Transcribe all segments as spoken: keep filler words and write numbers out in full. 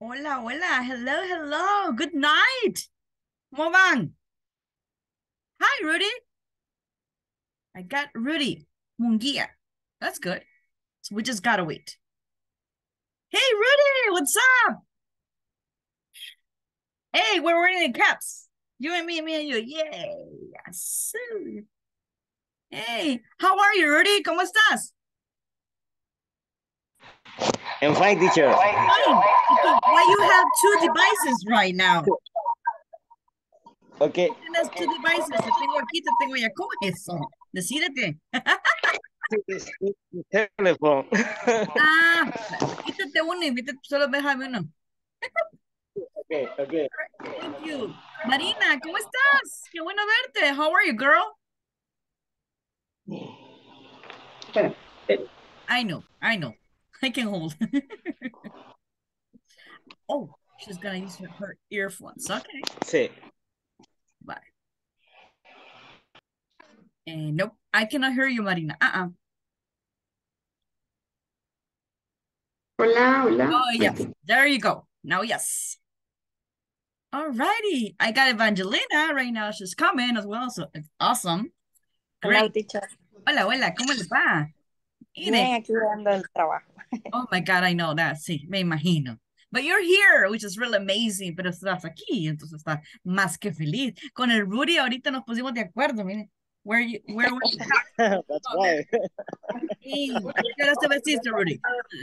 Hola, hola. Hello, hello. Good night. ¿Cómo van? Hi, Rudy. I got Rudy Munguia. That's good. So we just gotta wait. Hey, Rudy, what's up? Hey, we're wearing the caps. You and me, me and you. Yay. Yes. Hey, how are you, Rudy? ¿Cómo estás? I'm fine, teacher. Fine. Okay, why you have two devices right now? Okay. Tienes two devices. Te tengo aquí, te tengo allá. ¿Cómo es eso? Decídete. Teléfono. Ah, quítate uno y vete, solo déjame uno. Okay, okay. Thank you. Marina, ¿cómo estás? Qué bueno verte. How are you, girl? I know, I know. I can hold. Oh, she's gonna use her, her earphones. Okay, Sí. bye. And nope, I cannot hear you, Marina. Uh-uh. Hola, hola. Oh, yes. There you go. Now, yes. All righty. I got Evangelina right now. She's coming as well, so it's awesome. Hola, Great. teacher. Hola, hola, ¿cómo le va? Bien, Mire. aquí dando el trabajo. Oh my God, I know that. Sí, me imagino. But you're here, which is really amazing. Pero estás aquí, entonces está más que feliz. Con el Rudy ahorita nos pusimos de acuerdo, mire. Where you, where were you? That's why. Sí, ¿a qué hora te vestiste, Rudy?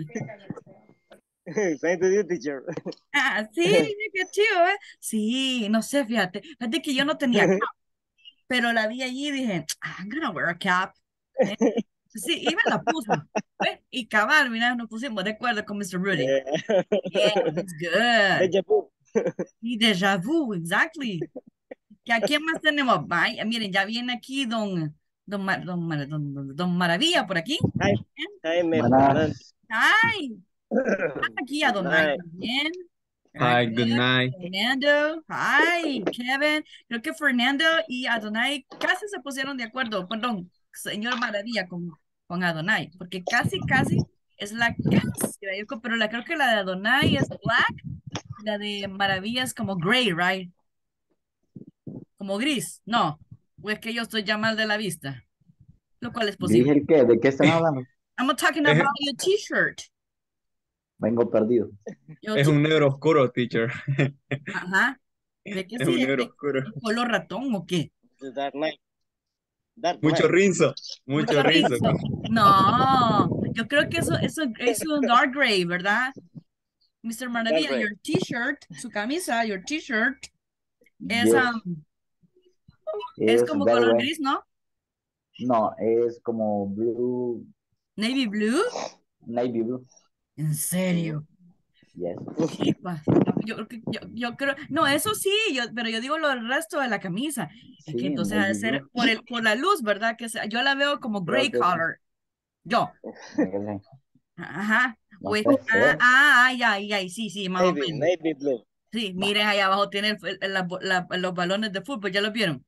Same to you, teacher. Ah, sí, qué chido, ¿eh? Sí, no sé, fíjate. Fíjate que yo no tenía cap, pero la vi allí y dije, "Ah, I'm gonna wear a cap." ¿Eh? Sí, y me la puse. ¿Ves? Y cabal, mira, nos pusimos de acuerdo con mister Rudy. Yeah. Yeah, that's good. Deja vu. Y déjà vu, exactly. ¿Que ¿A quién más tenemos? Vaya, miren, ya viene aquí don, don, Mar- don, Mar- don, don- don Maravilla por aquí. Hi, Jaime Buenas. Ay, aquí a Donay Night. también. Hi, Aquí, good night. Fernando. Hi, Kevin. Creo que Fernando y Adonai casi se pusieron de acuerdo. Perdón, señor Maravilla con, con Adonai, porque casi, casi es la casi, yo creo, pero la, creo que la de Adonai es black, la de Maravilla es como gray, right? Como gris, no, o es que yo estoy ya mal de la vista, lo cual es posible. ¿Dije el qué? ¿De qué están hablando? I'm talking Es, about your t-shirt. Vengo perdido. Your es t- un negro oscuro, teacher. Ajá. ¿De qué Es un sí? ¿Es negro de oscuro. de color ratón o qué? The Dark Knight. Dark Mucho Knight. rinzo. Mucho Mucho rinzo. rizo. No, yo creo que eso, eso es un dark gray, ¿verdad? mister Dark Maravilla, Knight. your t-shirt, su camisa, your t-shirt es, Yes. um, es Es como color verde. gris, ¿no? No, es como blue. Navy blue. Navy blue. ¿En serio? Yes. ¿Qué pasa? Yo, creo que- yo, yo creo, no, eso sí, yo, pero yo digo lo del resto de la camisa. Es que Sí, entonces ha de navy ser blue. por el, por la luz, ¿verdad? Que sea- yo la veo como Creo gray que sí. color. Yo. No sé. Ajá. No O es- puede ah, ser. ah, ay, ay, ay, sí, sí, más o Navy, menos. Navy blue. Sí, miren, ahí abajo tiene el- el- la- la- los balones de fútbol, ¿ya los vieron?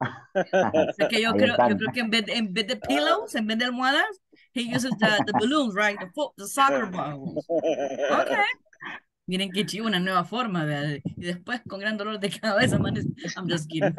Es que yo Ahí creo, yo están. creo que en vez, de- en vez de pillows, en vez de almohadas, he uses the, the balloons, right? The, fo- the soccer balls. Okay. Miren qué chivo, una nueva forma, ¿verdad? Y después con gran dolor de cabeza, man. I'm just kidding.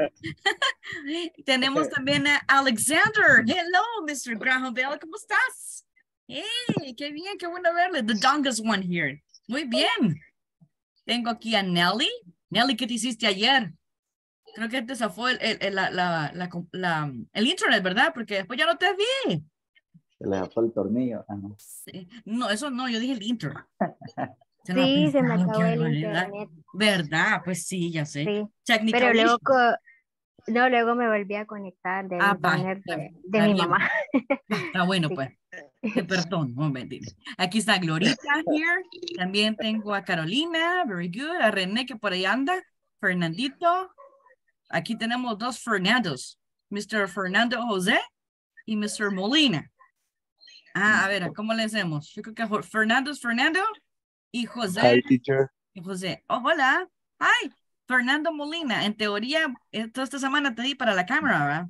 Tenemos también a Alexander. Hello, mister Graham Bell, ¿cómo estás? Hey, qué bien, qué bueno verle. The youngest one here. Muy bien. Tengo aquí a Nelly. Nelly, ¿qué te hiciste ayer? Creo que te zafó el, el, el- la, la, la, la- el internet, ¿verdad? Porque después ya no te vi. Se le zafó el tornillo. Ah, no. Sí. No, eso no, yo dije el internet. Se lo ha Sí, se me pensado, qué acabó el barbaridad. internet. ¿Verdad? Pues sí, ya sé. Sí, Technical pero luego, issues. co- no, luego me volví a conectar del Ah, va, internet está, de, de está mi bien. mamá. Está bueno, Sí. pues. Te perdón, no mentira. Aquí está Glorita here. También tengo a Carolina, very good. A René que por ahí anda. Fernandito. Aquí tenemos dos Fernandos. mister Fernando José y mister Molina. Ah, a ver, ¿cómo le hacemos? Yo creo que Jo- Fernando es Fernando y José Hi, teacher. y José. Oh, hola. Hi, Fernando Molina. En teoría, eh, toda esta semana te di para la cámara, ¿verdad?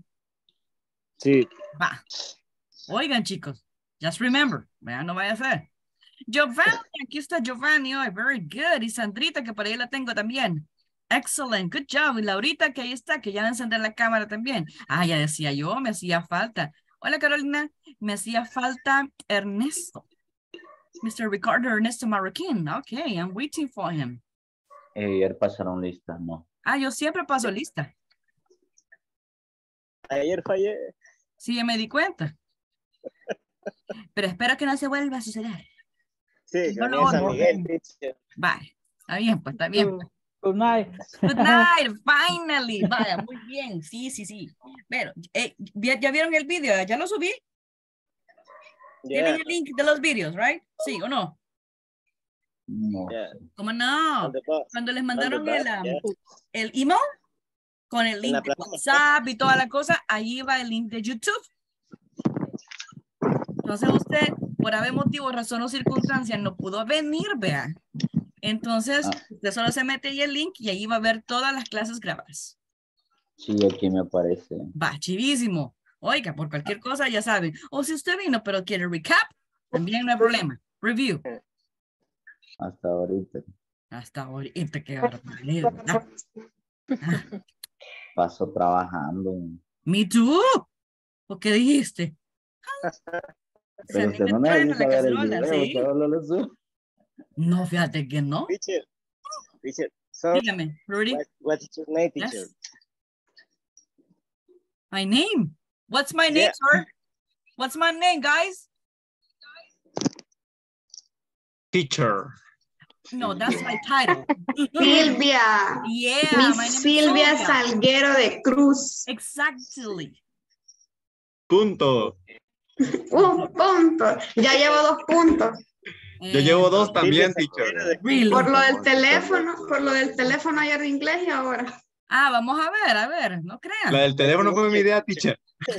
Sí. Va. Oigan, chicos, just remember, ¿verdad? No vaya a ser. Giovanni, aquí está Giovanni hoy. Very good. Y Sandrita, que por ahí la tengo también. Excellent. Good job. Y Laurita, que ahí está, que ya va a encender la cámara también. Ah, ya decía yo, me hacía falta. Hola, Carolina. Me hacía falta Ernesto. mister Ricardo Ernesto Marroquín. Okay, I'm waiting for him. Eh, ayer pasaron listas, no. Ah, yo siempre paso lista. Ayer fallé. Sí, ya me di cuenta. Pero espero que no se vuelva a suceder. Sí, No, con no, San no. Miguel, teacher. Vale. Está bien, pues está bien. Good, good night. Good night, finally. Vaya, muy bien. Sí, sí, sí. Pero, eh, ¿ya ya vieron el video? ¿Ya lo subí? ¿Tienen Yeah, el link de los videos, right? ¿Sí o no? No. yeah. ¿Cómo no? On the bus. Cuando les On the mandaron bus, el, um, yeah. el email con el En link la de plataforma. WhatsApp y toda la cosa, ahí va el link de YouTube. Entonces usted, por haber motivo, razón o circunstancia, no pudo venir, vea. Entonces, Ah. usted solo se mete ahí el link y ahí va a ver todas las clases grabadas. Sí, aquí me aparece. Va, chivísimo. Oiga, por cualquier cosa ya saben. O si usted vino pero quiere recap, también no hay problema. Review. Hasta ahorita. Hasta ahorita que barbaridad, ¿verdad? Ah, Paso trabajando. me too. ¿O qué dijiste? Se Pero me usted no traen a necesita la ver el cacerola, video, ¿sí? solo lo subo. No, fíjate que no. Teacher, teacher. So, Dígame, Rudy. what, what is your name, teacher? Yes. My name. What's my name, Yeah. sir? What's my name, guys? Teacher. No, that's my title. Silvia. Yeah, my name Miss is Silvia Silvia. Salguero de Cruz. Exactly. Punto. Un punto. Ya llevo dos puntos. Yo llevo dos Eh, también, Silvia teacher. Salguero de- Really? Por lo del teléfono, por lo del teléfono ayer de inglés y ahora. Ah, vamos a ver, a ver, no La crean. del teléfono fue mi idea, teacher.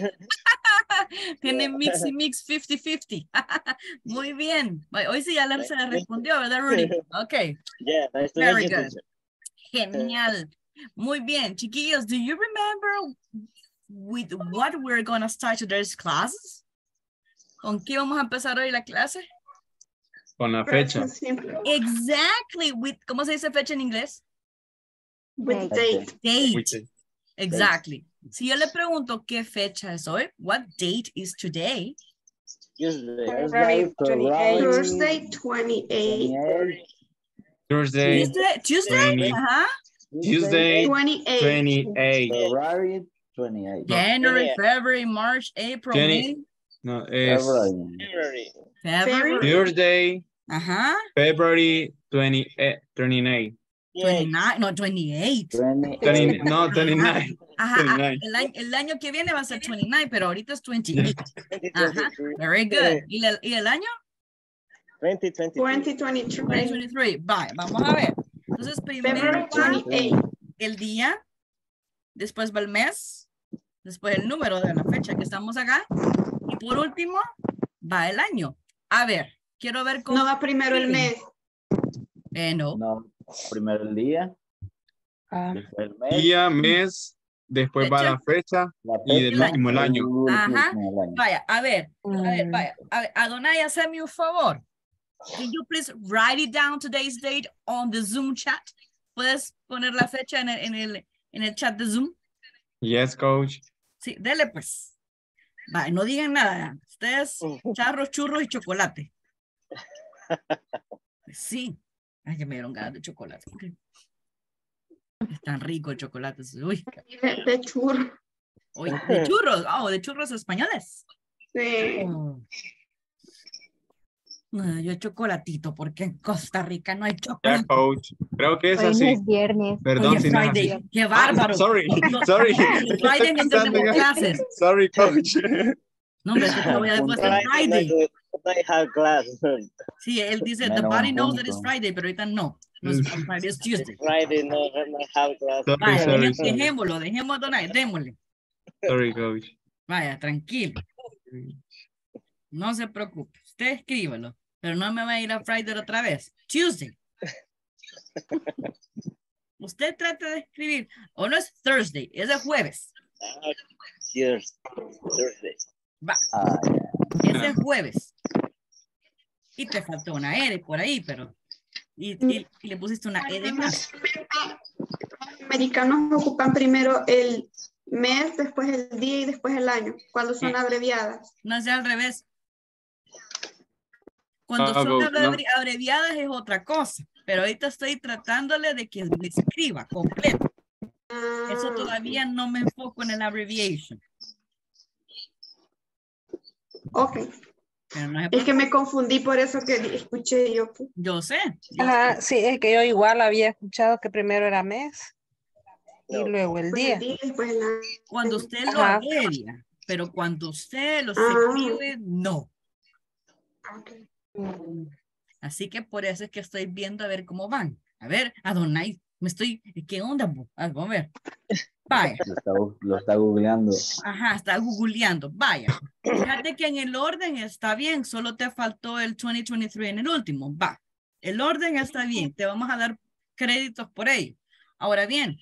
Tiene mix y mix cincuenta cincuenta. Muy bien. Bueno, hoy sí ya le- se le respondió, ¿verdad, Rudy? Ok, Yeah, nice to Very meet you, good. teacher. genial. Muy bien, chiquillos, do you remember with what we're gonna start today's classes? ¿Con qué vamos a empezar hoy la clase? Con la fecha. Exactly, with, ¿cómo se dice fecha en inglés? With Date. date. Date. With- Exactly. Si yo le pregunto qué fecha es hoy, what date is today? Tuesday. February twenty-eighth. Thursday twenty-eight. Thursday, Tuesday, Tuesday, twenty. ajá. Tuesday, twenty-eight. twenty-eight. February twenty-eight. January, Yeah. February, March, April, Twenty- May, No, es February. February. February, Thursday, ajá, February twenty-eight. twenty-nine. Yeah, twenty-nine, no, twenty-eight. twenty-eight. twenty, no, twenty-nine. Ajá, ah, twenty-nine. el año, el año que viene va a ser veintinueve, pero ahorita es veintiocho. Ajá, twenty twenty-three. very good. ¿Y, el- y el año? twenty twenty-three. twenty twenty-three. veinte veintitrés. Vale, vamos a ver. Entonces, primero February va twenty-eight. el día, después va el mes, después el número de la fecha que estamos acá, y por último va el año. A ver, quiero ver cómo... No va primero el mes. Eh, no. No, primero el día, Ah, después el mes, Día, mes, después va Fecha. la fecha la y fecha, el último el año. y el Ajá. último el año. Vaya, a ver, a ver, mm, vaya. A ver, Adonai, hazme un favor. Can you please write it down today's date on the Zoom chat? ¿Puedes poner la fecha en el, en el, en el chat de Zoom? Yes, coach. Sí, dele pues. Vaya, no digan nada. Ustedes, charros, churros y chocolate. Sí. Ay, ya me dieron ganas de chocolate. Es tan rico el chocolate. Uy, De, de churro. uy, de churros. Oh, de churros españoles. Sí. Oh. No, yo chocolatito, porque en Costa Rica no hay Ya, chocolate. coach. Creo que es Hoy no así. es viernes. Perdón Hoy es si no es Friday. así. ¡Qué Ah, bárbaro! sorry, No, sorry. el Friday es donde tengo clases. Sorry, coach. No, hombre, es que te voy a después el Friday, Friday. no, I have class. Sí, él dice, the Menos body un knows that it's punto. Friday, pero ahorita no. No es Friday, es Tuesday. Friday, no, I have class. Sorry, Vaya, sorry, deje- sorry. dejémoslo, dejémoslo, Donay, démosle. Sorry, coach. Vaya, tranquilo. No se preocupe. Usted escríbelo. Pero no me va a ir a Friday otra vez. Tuesday. Usted trata de escribir. O no es Thursday, es el jueves. Ah, Cheers. Thursday. Va, Ah, ya. es el jueves. Y te faltó una R por ahí, pero... Y, y- y le pusiste una E de más. Los americanos ocupan primero el mes, después el día y después el año, cuando son Eh. abreviadas. No sea al revés. Cuando Ah, son coach, no. abrevi- abreviadas es otra cosa. Pero ahorita estoy tratándole de que me escriba completo. Eso Ah, todavía no me enfoco en el abbreviation. ok. Pero no se Es que preocupe, me confundí por eso que escuché yo. que- yo sé. yo Ajá, sé. sí, es que yo igual había escuchado que primero era mes y No. luego el Después el día. día y después el año. Cuando usted lo Ajá. abrevia, pero cuando usted lo Ah. escribe, no. Ok. Mm. Así que por eso es que estoy viendo a ver cómo van. A ver, Adonai, me estoy, ¿qué onda? bo? Ah, vamos a ver. Vaya, Lo está, lo está googleando. ajá, está googleando. Vaya. Fíjate que en el orden está bien, solo te faltó el dos mil veintitrés en el último. Va. El orden está bien, te vamos a dar créditos por ello. Ahora bien,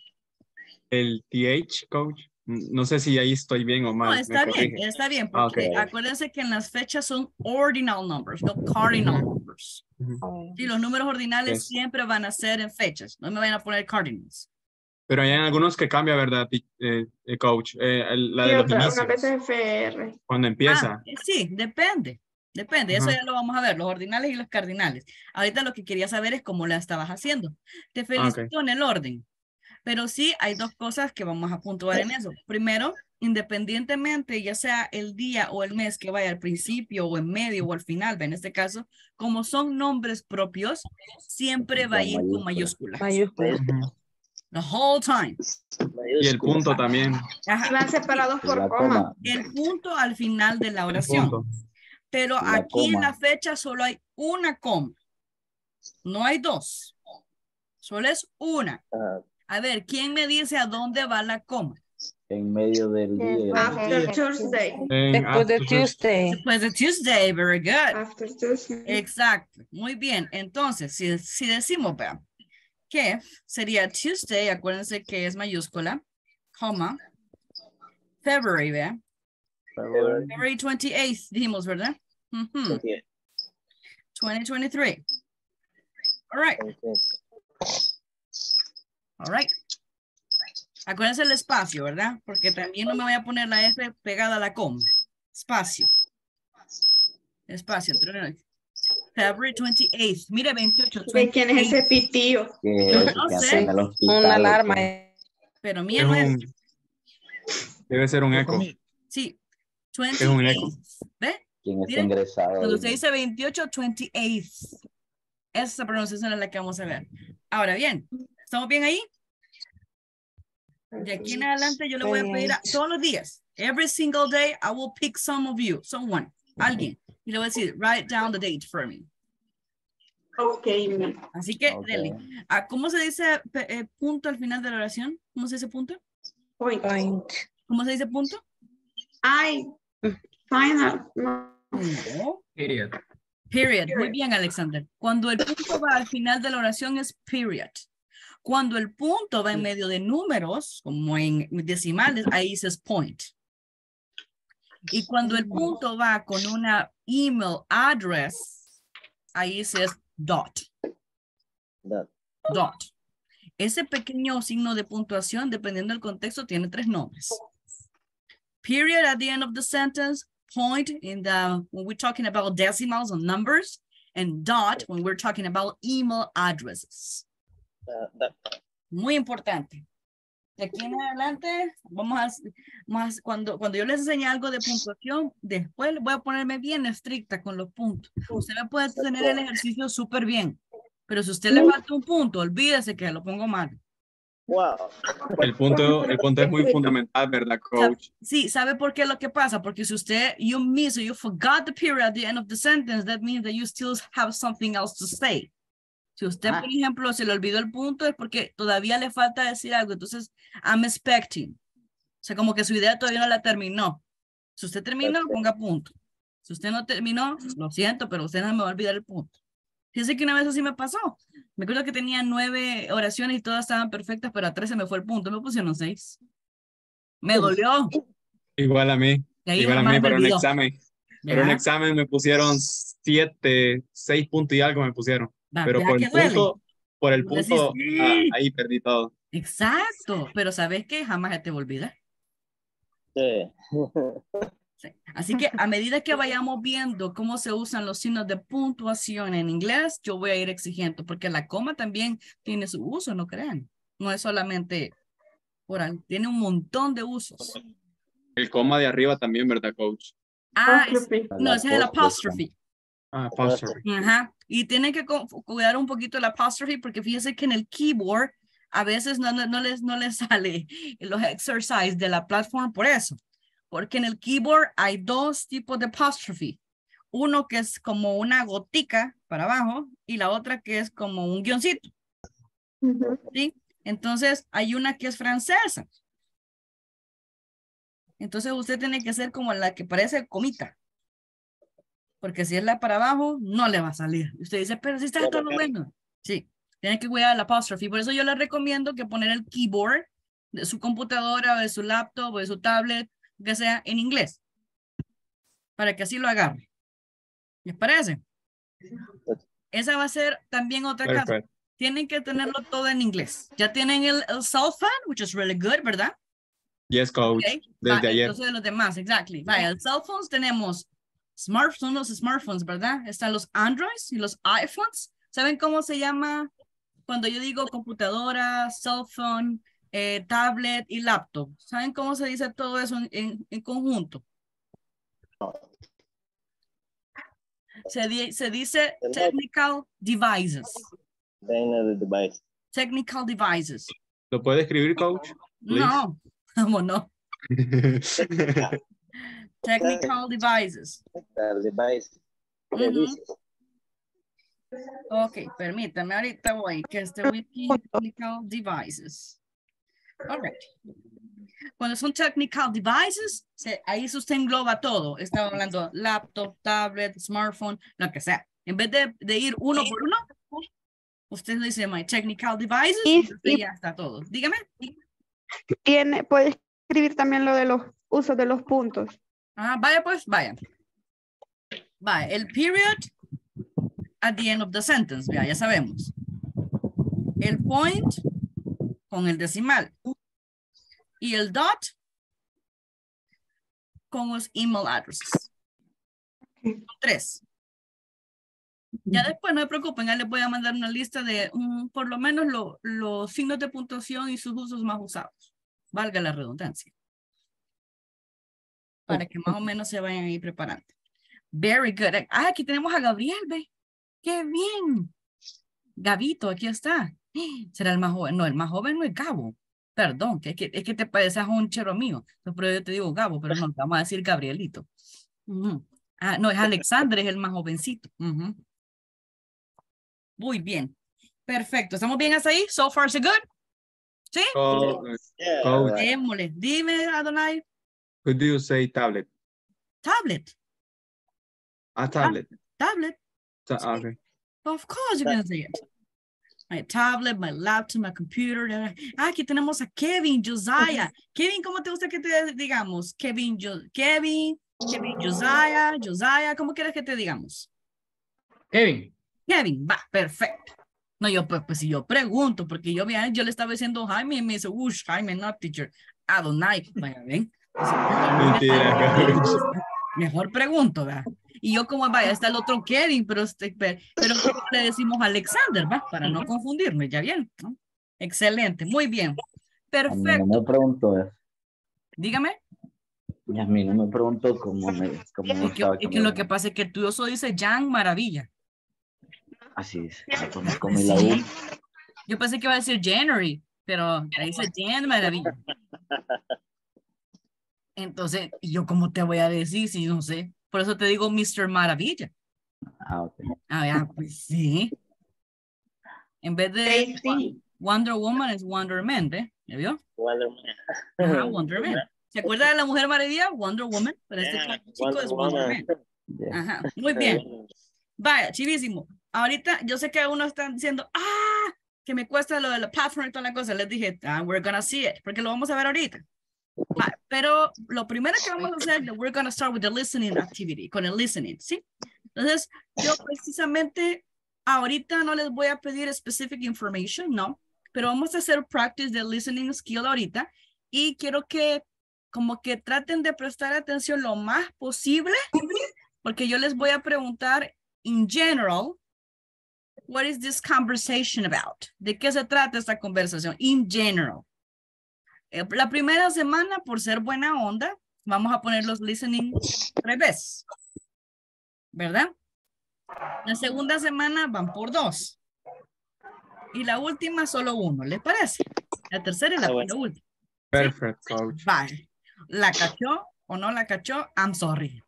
El T H, coach. No sé si ahí estoy bien o mal. no, me está bien, corrige. está bien, Ah, porque ok. acuérdense que en las fechas son ordinal numbers, no cardinal Ujú. numbers. Oh. Sí, los números ordinales Yes. siempre van a ser en fechas, no me vayan a poner cardinals. Pero hay algunos que cambia, ¿verdad, ti- eh, eh, coach? Eh, el- la Y de los otra, una inicios. vez es F R. Cuando Ah, empieza. eh, sí, depende, depende, eso Ajá. ya lo vamos a ver, los ordinales y los cardinales. Ahorita lo que quería saber es cómo la estabas haciendo. Te Ah, ok. felicito en el orden, pero sí hay dos cosas que vamos a puntuar en eso. Primero, independientemente, ya sea el día o el mes que vaya al principio o en medio o al final, en este caso, como son nombres propios, siempre va a Con ir con mayúscula. mayúscula. Mayúscula. Ujú. The whole time. Y el punto también. Ajá. Y van separados Y por la coma. coma. El punto al final de la El oración. punto. Pero Y la aquí en coma. la fecha solo hay una coma. No hay dos. Solo es una. Ah, A ver, ¿quién me dice a dónde va la coma? En medio del día. y el- After Después de Tuesday. En Después de after- Tuesday. Después de Tuesday. Very good. After Tuesday. Exacto. Muy bien. Entonces, si, si decimos, vean, que sería Tuesday, acuérdense que es mayúscula, coma, February, vean. February February twenty-eighth, dijimos, ¿verdad? Ujú. twenty-eighth, twenty twenty-three. All right. All right. Acuérdense el espacio, ¿verdad? Porque también no me voy a poner la F pegada a la coma. Espacio. Espacio. February twenty-eighth. Mire, veintiocho. ¿De quién es ese veintiocho. pitío? ¿Qué es Yo eso? no ¿Que sé. anda en el hospital Una o alarma. qué? Pero Es mío no es. un, debe ser un eco. Sí. Es un eco. veintiocho. ¿Ve? ¿Quién está Miren, ingresado? Cuando ahí? usted dice veintiocho, veintiocho. Esa pronunciación es la que vamos a ver. Ahora bien, ¿estamos bien ahí? De aquí en adelante yo le voy a pedir a, todos los días. Every single day I will pick some of you, someone, alguien. Y le voy a decir, write down the date for me. Ok. Así que, Ok. dele. Ah, ¿cómo se dice pe- eh, punto al final de la oración? ¿Cómo se dice punto? Point. Point. ¿Cómo se dice punto? Ay. Final. No. No. Period. Period. Muy bien, Alexander. Cuando el punto va al final de la oración es period. Cuando el punto va en medio de números, como en decimales, ahí dices point. Y cuando el punto va con una email address, ahí dices dot. Dot. Dot. Ese pequeño signo de puntuación, dependiendo del contexto, tiene tres nombres. Period at the end of the sentence, point in the, when we're talking about decimals and numbers, and dot when we're talking about email addresses. Uh, dot. Muy importante. De aquí en adelante, vamos a, más cuando, cuando yo les enseñe algo de puntuación, después voy a ponerme bien estricta con los puntos. Usted me puede tener el ejercicio súper bien, pero si a usted le falta un punto, olvídese que lo pongo mal. Wow. El punto, el punto es muy fundamental, ¿verdad, coach? Sí, ¿sabe por qué lo que pasa? Porque si usted, you miss or you forgot the period at the end of the sentence, that means that you still have something else to say. Si usted, Ah. por ejemplo, se le olvidó el punto, es porque todavía le falta decir algo. Entonces, I'm expecting. O sea, como que su idea todavía no la terminó. Si usted terminó, Perfecto. ponga punto. Si usted no terminó, lo siento, pero usted no me va a olvidar el punto. Fíjese que una vez así me pasó. Me acuerdo que tenía nueve oraciones y todas estaban perfectas, pero a tres se me fue el punto. Me pusieron seis. Me dolió. Igual a mí. Y ahí Igual a jamás mí me para un olvidó. examen. Para un ¿Verdad? examen me pusieron siete, seis puntos y algo me pusieron. Va, Pero vea por que el duele. punto, por el Vos decís, punto, ah, "Sí". ahí perdí todo. Exacto, pero ¿sabes qué? Jamás se te va a olvidar. Sí. Sí. Así que a medida que vayamos viendo cómo se usan los signos de puntuación en inglés, yo voy a ir exigiendo, porque la coma también tiene su uso, no crean. No es solamente oral, tiene un montón de usos. El coma de arriba también, ¿verdad, coach? Ah, es- Apostrophe. no, ese es el apostrophe. Ah, apostrophe. Ajá. Y tienen que cu- cuidar un poquito el apostrophe porque fíjense que en el keyboard a veces no, no, no les, no les sale los exercises de la plataforma por eso. Porque en el keyboard hay dos tipos de apostrophe. Uno que es como una gotica para abajo y la otra que es como un guioncito. Ujú. ¿Sí? Entonces hay una que es francesa. Entonces usted tiene que ser como la que parece comita. Porque si es la para abajo, no le va a salir. Usted dice, pero si está todo bueno. Sí, tiene que cuidar el apóstrofe. Por eso yo le recomiendo que poner el keyboard de su computadora o de su laptop o de su tablet, que sea en inglés. Para que así lo agarre. ¿Les parece? Esa va a ser también otra cosa. Perfecto. Tienen que tenerlo todo en inglés. Ya tienen el, el cell phone, which is really good, ¿verdad? Yes, coach. Okay. Desde Va, ayer. entonces de los demás, exactly. Vaya, el cell phones tenemos smartphones, los smartphones, ¿verdad? Están los Androids y los iPhones. ¿Saben cómo se llama cuando yo digo computadora, cell phone, eh, tablet y laptop? ¿Saben cómo se dice todo eso en, en, en conjunto? Se, di- se dice technical devices. Technical device. Technical devices. ¿Lo puede escribir, coach? Please. No, vamos, no. Technical devices. Technical device. ¿Qué Ujú. dices? Ok, permítame, ahorita voy, que este wiki technical devices. All right. Cuando son technical devices, se, ahí se usted engloba todo. Estaba hablando laptop, tablet, smartphone, lo que sea. En vez de, de ir uno por uno, usted dice my technical devices y, Y- usted y- ya está todo. Dígame. Tiene, puede escribir también lo de los usos de los puntos. Ah, vaya pues, vaya. Vaya, el period at the end of the sentence, vea, ya sabemos. El point con el decimal. Y el dot con los email addresses. Tres. Ya después no se preocupen, ya les voy a mandar una lista de um, por lo menos lo- los signos de puntuación y sus usos más usados. Valga la redundancia. Para que más o menos se vayan a ir preparando. Very good. Ah, aquí tenemos a Gabriel, ve. ¡Qué bien! Gabito, aquí está. ¿Será el más joven? No, el más joven no es Gabo. Perdón, que es que, es que te pareces a un chero mío. Pero yo te digo Gabo, pero no, te vamos a decir Gabrielito. Ujú. Ah, no, es Alexander, es el más jovencito. Ujú. Muy bien. Perfecto. ¿Estamos bien hasta ahí? So far, so good. ¿Sí? Co- Yeah, Coach. right. Démosle. Dime, Adonai. Could you say tablet? Tablet. A tablet. Tablet. Ta- ah, okay. Of course you're going to say it. My tablet, my laptop, my computer. Ah, aquí tenemos a Kevin, Josiah. Kevin, ¿cómo te gusta que te digamos? Kevin, Jo- Kevin, Kevin, Josiah, Josiah, ¿cómo quieres que te digamos? Kevin. Kevin, va, perfecto. No, yo, pues, pues si yo pregunto, porque yo, bien, yo le estaba diciendo Jaime y me dice, ush, Jaime, not teacher. Adonai, vaya, ven. Mentira, coach. Mejor pregunto, ¿verdad? Y yo como, vaya, está el otro Kevin, pero, este, pero, pero le decimos Alexander, ¿va? Para no confundirnos, ¿ya bien? ¿No? Excelente, muy bien. A mí no Perfecto. me preguntó eso. Dígame. Y a mí no me preguntó cómo me, cómo me Es que, estaba es que lo que pasa es que tú eso dice Jan Maravilla. Así es. Ah, pues me comí la Sí. U. Yo pensé que iba a decir January, pero ahí dice Jan Maravilla. Entonces, ¿y yo cómo te voy a decir si no sé? Por eso te digo mister Maravilla. Ah, ok. Ah, ya, pues sí. En vez de Sí, sí. Wonder Woman es Wonder Man, ¿ve? ¿Ya vio? Wonder Man. Ajá, Wonder Man. ¿Se acuerda de la Mujer Maravilla? Wonder Woman. Pero este Yeah, chico Wonder es Wonder Woman. Man. Ya. Ajá, muy bien. Vaya, chivísimo. Ahorita yo sé que algunos están diciendo, ah, que me cuesta lo de la platform y toda la cosa. Les dije, ah, we're gonna see it, porque lo vamos a ver ahorita. Va, pero lo primero que vamos a hacer, we're gonna start with the listening activity, con el listening, ¿sí? Entonces, yo precisamente ahorita no les voy a pedir specific information, no, pero vamos a hacer practice de listening skill ahorita y quiero que como que traten de prestar atención lo más posible porque yo les voy a preguntar in general, what is this conversation about? ¿De qué se trata esta conversación? In general. Eh, la primera semana, por ser buena onda, vamos a poner los listening tres veces, ¿verdad? La segunda semana van por dos. Y la última solo uno, ¿les parece? La tercera y la, la última. Perfect, ¿sí? coach. Vale. ¿La cachó o no la cachó? I'm sorry.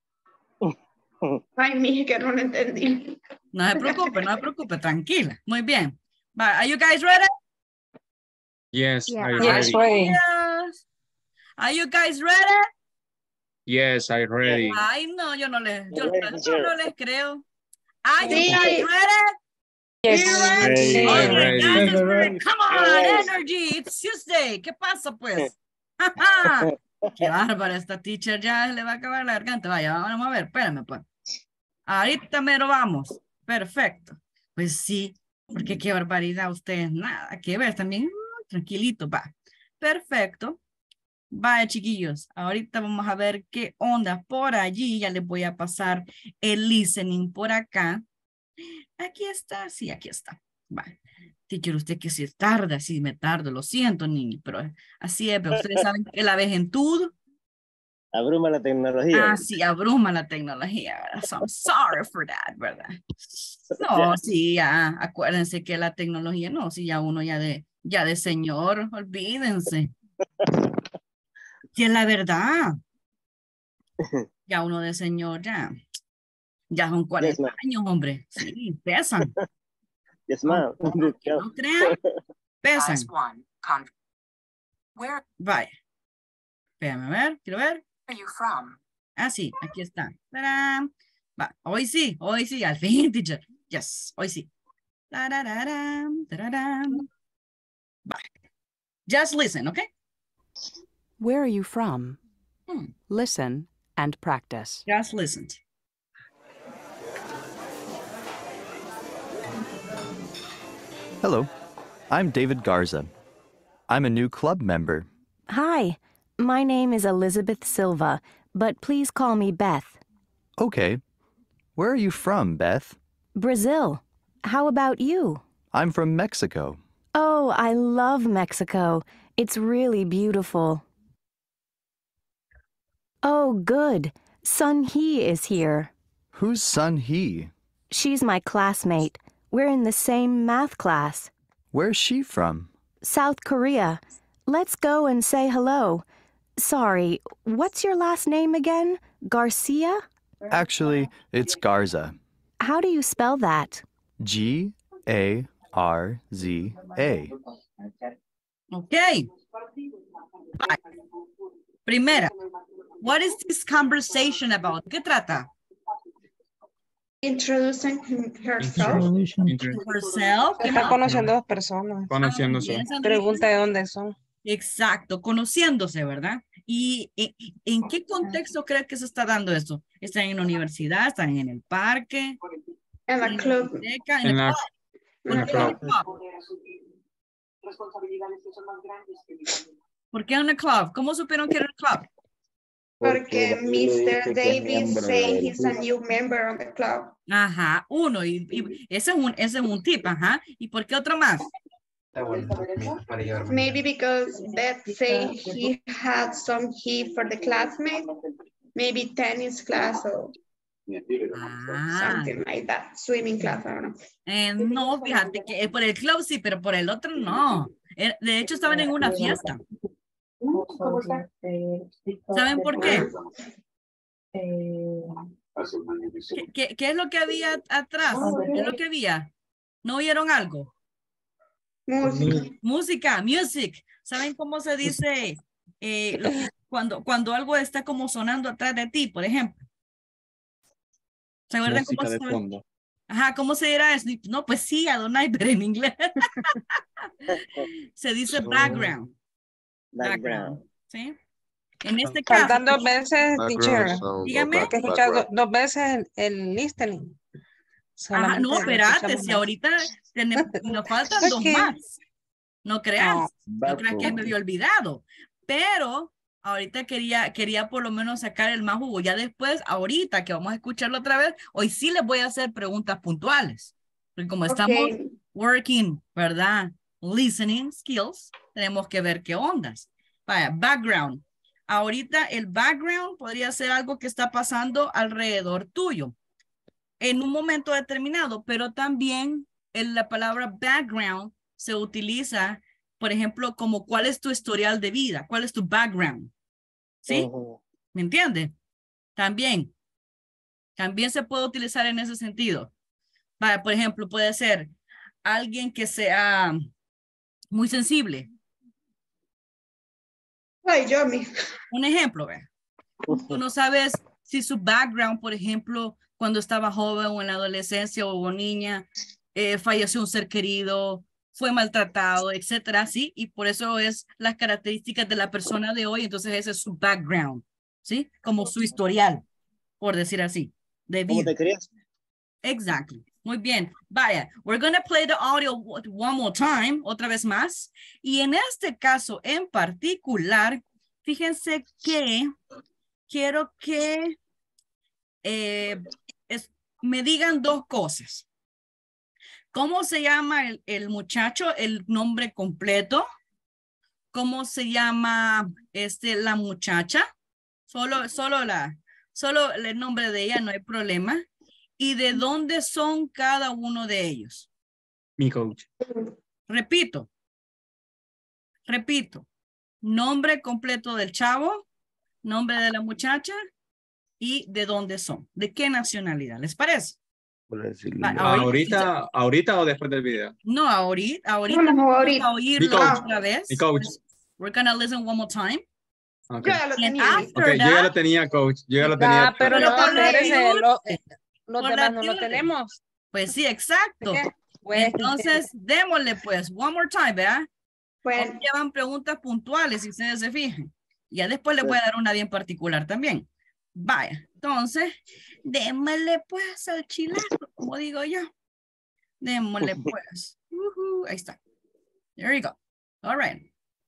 Ay, mije, que no lo entendí. No se preocupe, no se preocupe, tranquila. Muy bien. Vale. Are you guys ready? Yes, Yeah. I Yes, ready. ready. Yes. Are you guys ready? Yes, I ready. Ay, no, yo no les, yo, Ready, no, yo teacher. no les creo. Are you Sí. guys ready? Yes. Ready, Sí. Okay, ready. guys, it's Ready. ready. Come on, Yes. energy. It's Tuesday. ¿Qué pasa, pues? Qué bárbara, esta teacher ya le va a acabar la garganta. Vaya, vamos a ver, espérame, pues. Ahorita mero vamos. Perfecto. Pues sí, porque qué barbaridad ustedes, nada que ver. También uh, tranquilito, va. Perfecto. Vaya, chiquillos, ahorita vamos a ver qué onda por allí. Ya les voy a pasar el listening por acá. Aquí está, sí, aquí está. Vale. Teacher, usted que si tarda, sí me tardo, lo siento, niño, pero así es, pero ustedes saben que la vejentud, Abruma la tecnología. ah, sí, abruma la tecnología, ¿verdad? So I'm sorry for that, ¿verdad? No, sí, ya, acuérdense que la tecnología, no, sí, ya uno ya de, ya de señor, olvídense. Que es la verdad. Ya uno de señor, ya, ya son cuarenta ma'am. años, hombre, sí, pesan. Yes, ma'am. Que no crean, pesan. Size one. Con Where Vaya. Espérame, a ver, quiero ver. are you from? Ah, sí, aquí está. ¡Tarán! Va, hoy sí, hoy sí, al fin, teacher. Yes, hoy sí. ¡Tarararán! ¡Tararán! Va. Just listen, okay? Where are you from? Hmm. Listen and practice. Just listen. Hello, I'm David Garza. I'm a new club member. Hi, my name is Elizabeth Silva, but please call me Beth. Okay. Where are you from, Beth? Brazil. How about you? I'm from Mexico. Oh, I love Mexico. It's really beautiful. Oh, good. Sun Hee is here. Who's Sun Hee? She's my classmate. We're in the same math class. Where's she from? South Korea. Let's go and say hello. Sorry, what's your last name again? Garcia? Actually, it's Garza. How do you spell that? G A R Z A. Okay. Bye. Primera. What is this conversation about? ¿Qué trata? Introducing him- herself. Inter- Herself. ¿Qué Está más? conociendo a dos personas. Conociéndose. Bien, Sandrita. Pregunta de dónde son. Exacto, conociéndose, ¿verdad? ¿Y, y- y en qué contexto cree que se está dando eso? ¿Están en la universidad? ¿Están en el parque? En la ¿En la club. biblioteca? ¿En En la la, club? en la club. club. ¿Por qué en el club? ¿Cómo supieron que era el club? Porque Porque mister dice que es Davis miembro say del he's a club. new member of the club. Ajá, uno, y, y ese, es un, ese es un tip, ajá. ¿Y por qué otro más? Maybe because Beth say he had some he for the classmate. Maybe tennis class or Ah, something like that. Swimming class, I don't know. eh, no, fíjate que por el club sí, pero por el otro no. Eh, De hecho, estaban en una fiesta. ¿Saben por qué? ¿Qué, qué, qué es lo que había atrás? ¿Qué es lo que había? ¿No oyeron algo? Música. Música, music. ¿Saben cómo se dice eh, lo que- cuando, cuando algo está como sonando atrás de ti, por ejemplo? ¿Se acuerdan cómo Música de se, fondo. ajá, ¿cómo se dirá eso? No, pues sí, Adonai, pero en inglés. Se dice background. Background. ¿Sí? En este caso, Faltan dos veces, teacher. dígame. Hay que escuchar do- dos veces el, el listening. Ajá, Solamente no, lo espérate, escuchamos si más. ahorita tenemos, nos faltan dos Ok. más. No creas, No. no creas que me había olvidado. Pero ahorita quería, quería por lo menos sacar el más jugo. Ya después, ahorita que vamos a escucharlo otra vez, hoy sí les voy a hacer preguntas puntuales. Porque como estamos Ok. working, ¿verdad? Listening skills, tenemos que ver qué ondas. Vaya, background. Ahorita el background podría ser algo que está pasando alrededor tuyo en un momento determinado, pero también en la palabra background se utiliza, por ejemplo, como cuál es tu historial de vida, cuál es tu background. ¿Sí? Ujú. ¿Me entiendes? También, también se puede utilizar en ese sentido. Vaya, por ejemplo, puede ser alguien que sea muy sensible. Ay, yo mi. Un ejemplo, ¿ve? Tú no sabes si su background, por ejemplo, cuando estaba joven o en la adolescencia o niña, eh, falleció un ser querido, fue maltratado, etcétera, ¿sí? Y por eso es las características de la persona de hoy, entonces ese es su background, ¿sí? Como su historial, por decir así, de ¿Cómo vida. te criaste? Exactly. Muy bien. Vaya, we're going to play the audio one more time, otra vez más. Y en este caso en particular, fíjense que quiero que eh, es- me digan dos cosas. ¿Cómo se llama el, el muchacho? El nombre completo. ¿Cómo se llama este, la muchacha? Solo, solo, la, solo el nombre de ella, no hay problema. ¿Y de dónde son cada uno de ellos? Mi coach. Repito. Repito. Nombre completo del chavo, nombre de la muchacha y de dónde son. ¿De qué nacionalidad? ¿Les parece? Va, Ahorita, ahorita o después del video. No, ahorita, ahorita No, no, vamos ahorita. a oírlo Mi coach. otra vez. Mi coach. We're gonna listen one more time. Okay. Yo ya lo And tenía. after Ok, yo ya that, lo tenía, coach. Yo ya lo Ah, tenía. pero Pero no, por la espérese, tilde. lo- eh, los Por demás la no lo tilde. tenemos. pues sí, exacto. ¿Qué? Bueno, Entonces, démosle pues, one more time, ¿verdad? Bueno, Llevan preguntas puntuales, si ustedes se fijan. Ya después les voy a dar una bien particular también. Vaya, entonces, démosle pues al chilazo, como digo yo. Démosle pues. Ujú, ahí está. There you go. All right.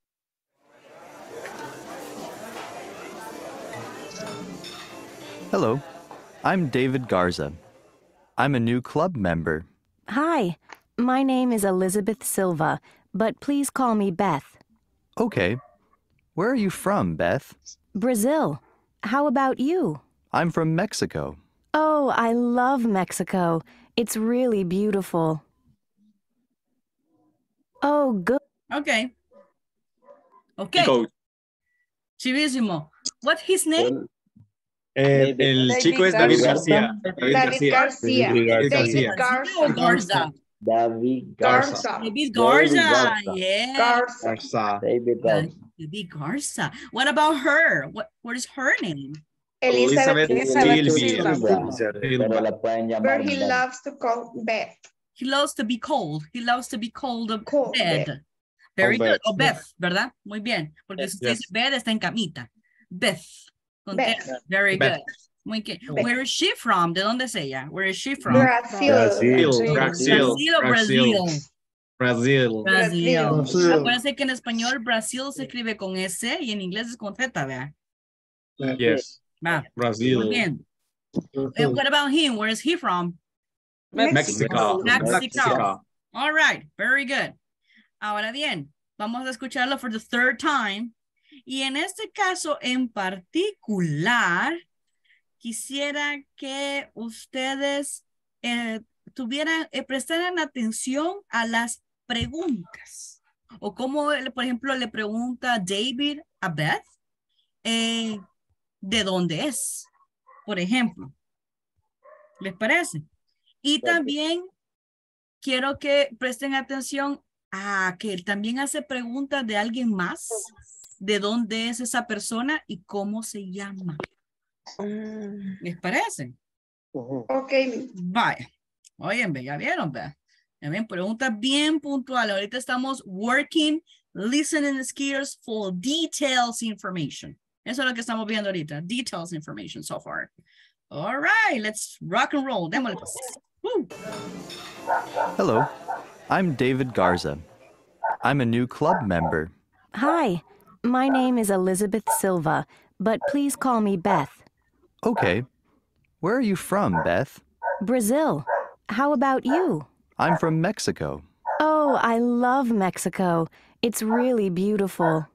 Hello, I'm David Garza. I'm a new club member. Hi, my name is Elizabeth Silva, but please call me Beth. Okay. Where are you from, Beth? Brazil. How about you? I'm from Mexico. Oh, I love Mexico. It's really beautiful. Oh, good. Okay. Mi Okay. coach. Chivísimo. What's his name? Eh, el David chico es David García. David David García. García. David David García. Garza. Garza. David Garza. Garza. David David Garza. Garza. Yeah. Garza. Garza. David Garza. David Garza. What about her? What, what is her name? Elizabeth. Elizabeth Silva. Silva. Pero la pueden llamar Where he Beth. loves to call Beth. He loves to be cold. He loves to be cold of Cold bed. Beth. Very Oh, good. Beth. O Beth, ¿verdad? Muy bien. Porque si usted Yes. dice bed, está en camita. Beth. Con Beth. T. Very Beth. good. Muy bien. Beth. Where is she from? ¿De dónde es ella? Where is she from? Brazil. Brasil. Brasil. Brasil o Brasil. Brasil. Brasil. Brasil. Acuérdense que en español Brasil se escribe con S y en inglés es con Z, ¿verdad? Yes. Va. Muy Brasil. bien. And what about him? Where is he from? Mexico. Mexico. Mexico. All right, very good. Ahora bien, vamos a escucharlo for the third time. Y en este caso en particular, quisiera que ustedes eh, tuvieran, eh, prestaran atención a las preguntas. O como, por ejemplo, le pregunta David a Beth, eh, ¿de dónde es? Por ejemplo. ¿Les parece? Y también quiero que presten atención a que él también hace preguntas de alguien más, de dónde es esa persona y cómo se llama. Mm, ¿Les parece? Ujú. Ok. Vaya. Oigan, ve, ya vieron, ve. Ya ven, preguntas bien puntuales. Ahorita estamos working, listening skills for details information. Eso es lo que estamos viendo ahorita. Details information so far. All right, let's rock and roll. Démosle pues. Woo. Hello, I'm David Garza. I'm a new club member. Hi, my name is Elizabeth Silva, but please call me Beth. Okay. Where are you from, Beth? Brazil. How about you? I'm from Mexico. Oh, I love Mexico. It's really beautiful.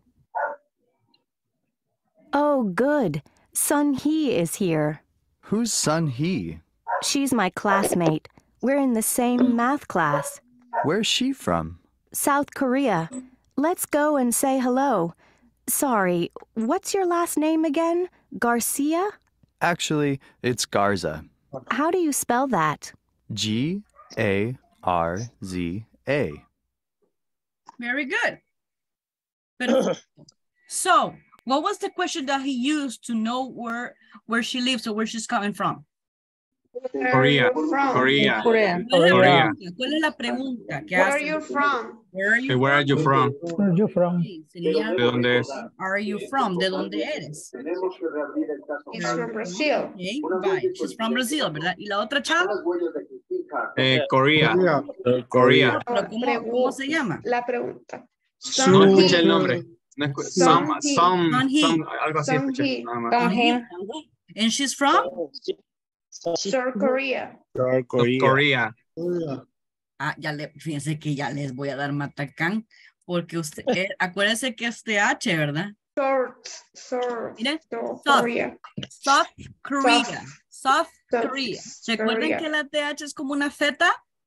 Oh, good. Sun Hee is here. Who's Sun Hee? She's my classmate. We're in the same math class. Where's she from? South Korea. Let's go and say hello. Sorry, what's your last name again? Garcia? Actually, it's Garza. How do you spell that? G A R Z A. Very good. Perfecto. So, what was the question that he used to know where where she lives or where she's coming from? Korea. Korea. Korea. ¿Cuál es la Korea. pregunta? ¿Cuál es la pregunta que Where are hace? you from? Where are Hey, you where are you from? Where are you from? Sí, sería, ¿De dónde es? are you from? ¿De dónde eres? It's from Brazil. Okay, bye. She's from Brazil, ¿verdad? ¿Y la otra chava? Eh, Korea. Korea. ¿Pero cómo, cómo se llama? La pregunta. No escuché el nombre. No escu- Sun some, Hee. some, Sun Hee. some, algo así Sun escuché. Hee. nada más. Con him. And she's from? South Korea. South Korea. Ah, ya le, fíjense que ya les voy a dar matacán, porque usted, eh, acuérdense que es T H, ¿verdad? South, South, Mire, South South. Korea. South Korea. South South Korea. ¿Recuerden Korea. que la T H es como una Z?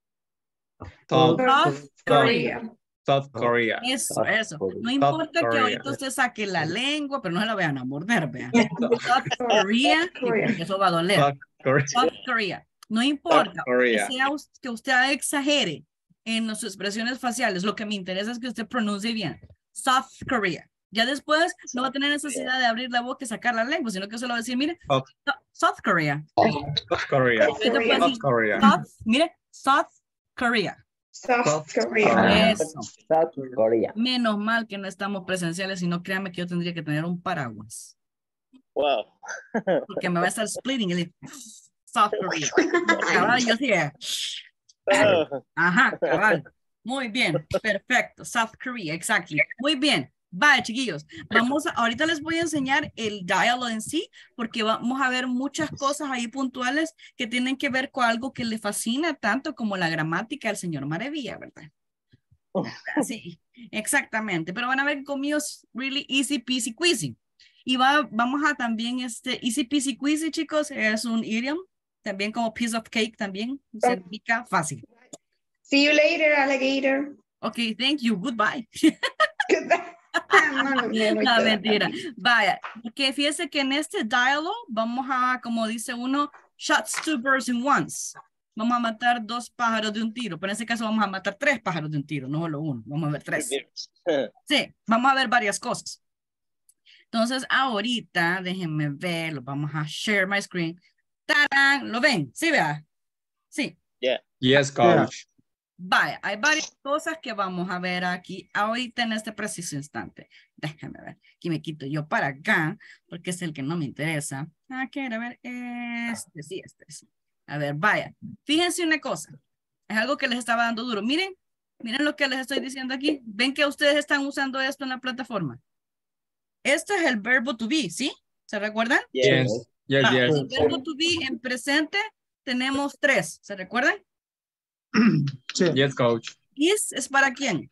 South, South Korea. Korea. South Korea. Eso, eso. No South importa que Korea. ahorita usted saque la lengua, pero no se la vayan a morder, vean. South Korea, y porque eso va a doler. South Korea. South Korea. No importa South Korea. que, sea, us- que usted exagere en sus expresiones faciales. Lo que me interesa es que usted pronuncie bien. South Korea. Ya después no va a tener necesidad de abrir la boca y sacar la lengua, sino que solo va a decir, mire, South. So- South Korea. South Korea. Ahorita puede Korea. South decir, Korea. South, mire, South Korea. South Korea. Eso. South Korea. Menos mal que no estamos presenciales, sino créanme que yo tendría que tener un paraguas. Wow. Porque me va a estar splitting el South Korea. Cabal, yo sí. eh. Ajá, cabal. Muy bien, perfecto. South Korea, exactly. Muy bien. Vale, chiquillos. Vamos a, ahorita les voy a enseñar el diálogo en sí, porque vamos a ver muchas cosas ahí puntuales que tienen que ver con algo que le fascina tanto como la gramática del señor Maravilla, ¿verdad? Sí, exactamente. Pero van a ver que conmigo es really easy peasy queasy. Y va, vamos a también este easy peasy queasy, chicos, es un idiom, también como piece of cake también, significa fácil. See you later, alligator. Ok, thank you, goodbye. No, no, me voy No, a quedar. mentira. Vaya, porque fíjese que en este diálogo vamos a, como dice uno, shots two birds in once. Vamos a matar dos pájaros de un tiro, pero en este caso vamos a matar tres pájaros de un tiro, no solo uno, vamos a ver tres. Sí, vamos a ver varias cosas. Entonces, ahorita, déjenme ver, lo vamos a share my screen. ¡Tarán! ¿Lo ven? ¿Sí, vea? Sí. Yeah. Yes, coach. Vaya, hay varias cosas que vamos a ver aquí ahorita en este preciso instante. Déjame ver. Aquí me quito yo para acá, porque es el que no me interesa. Ah, quiero ver este, sí, este, sí. A ver, vaya. Fíjense una cosa. Es algo que les estaba dando duro. Miren, miren lo que les estoy diciendo aquí. ¿Ven que ustedes están usando esto en la plataforma? Esto es el verbo to be, ¿sí? ¿Se recuerdan? Yes. Yes, Va, yes. el verbo to be en presente tenemos tres. ¿Se recuerdan? Yes, coach. Is es para quién?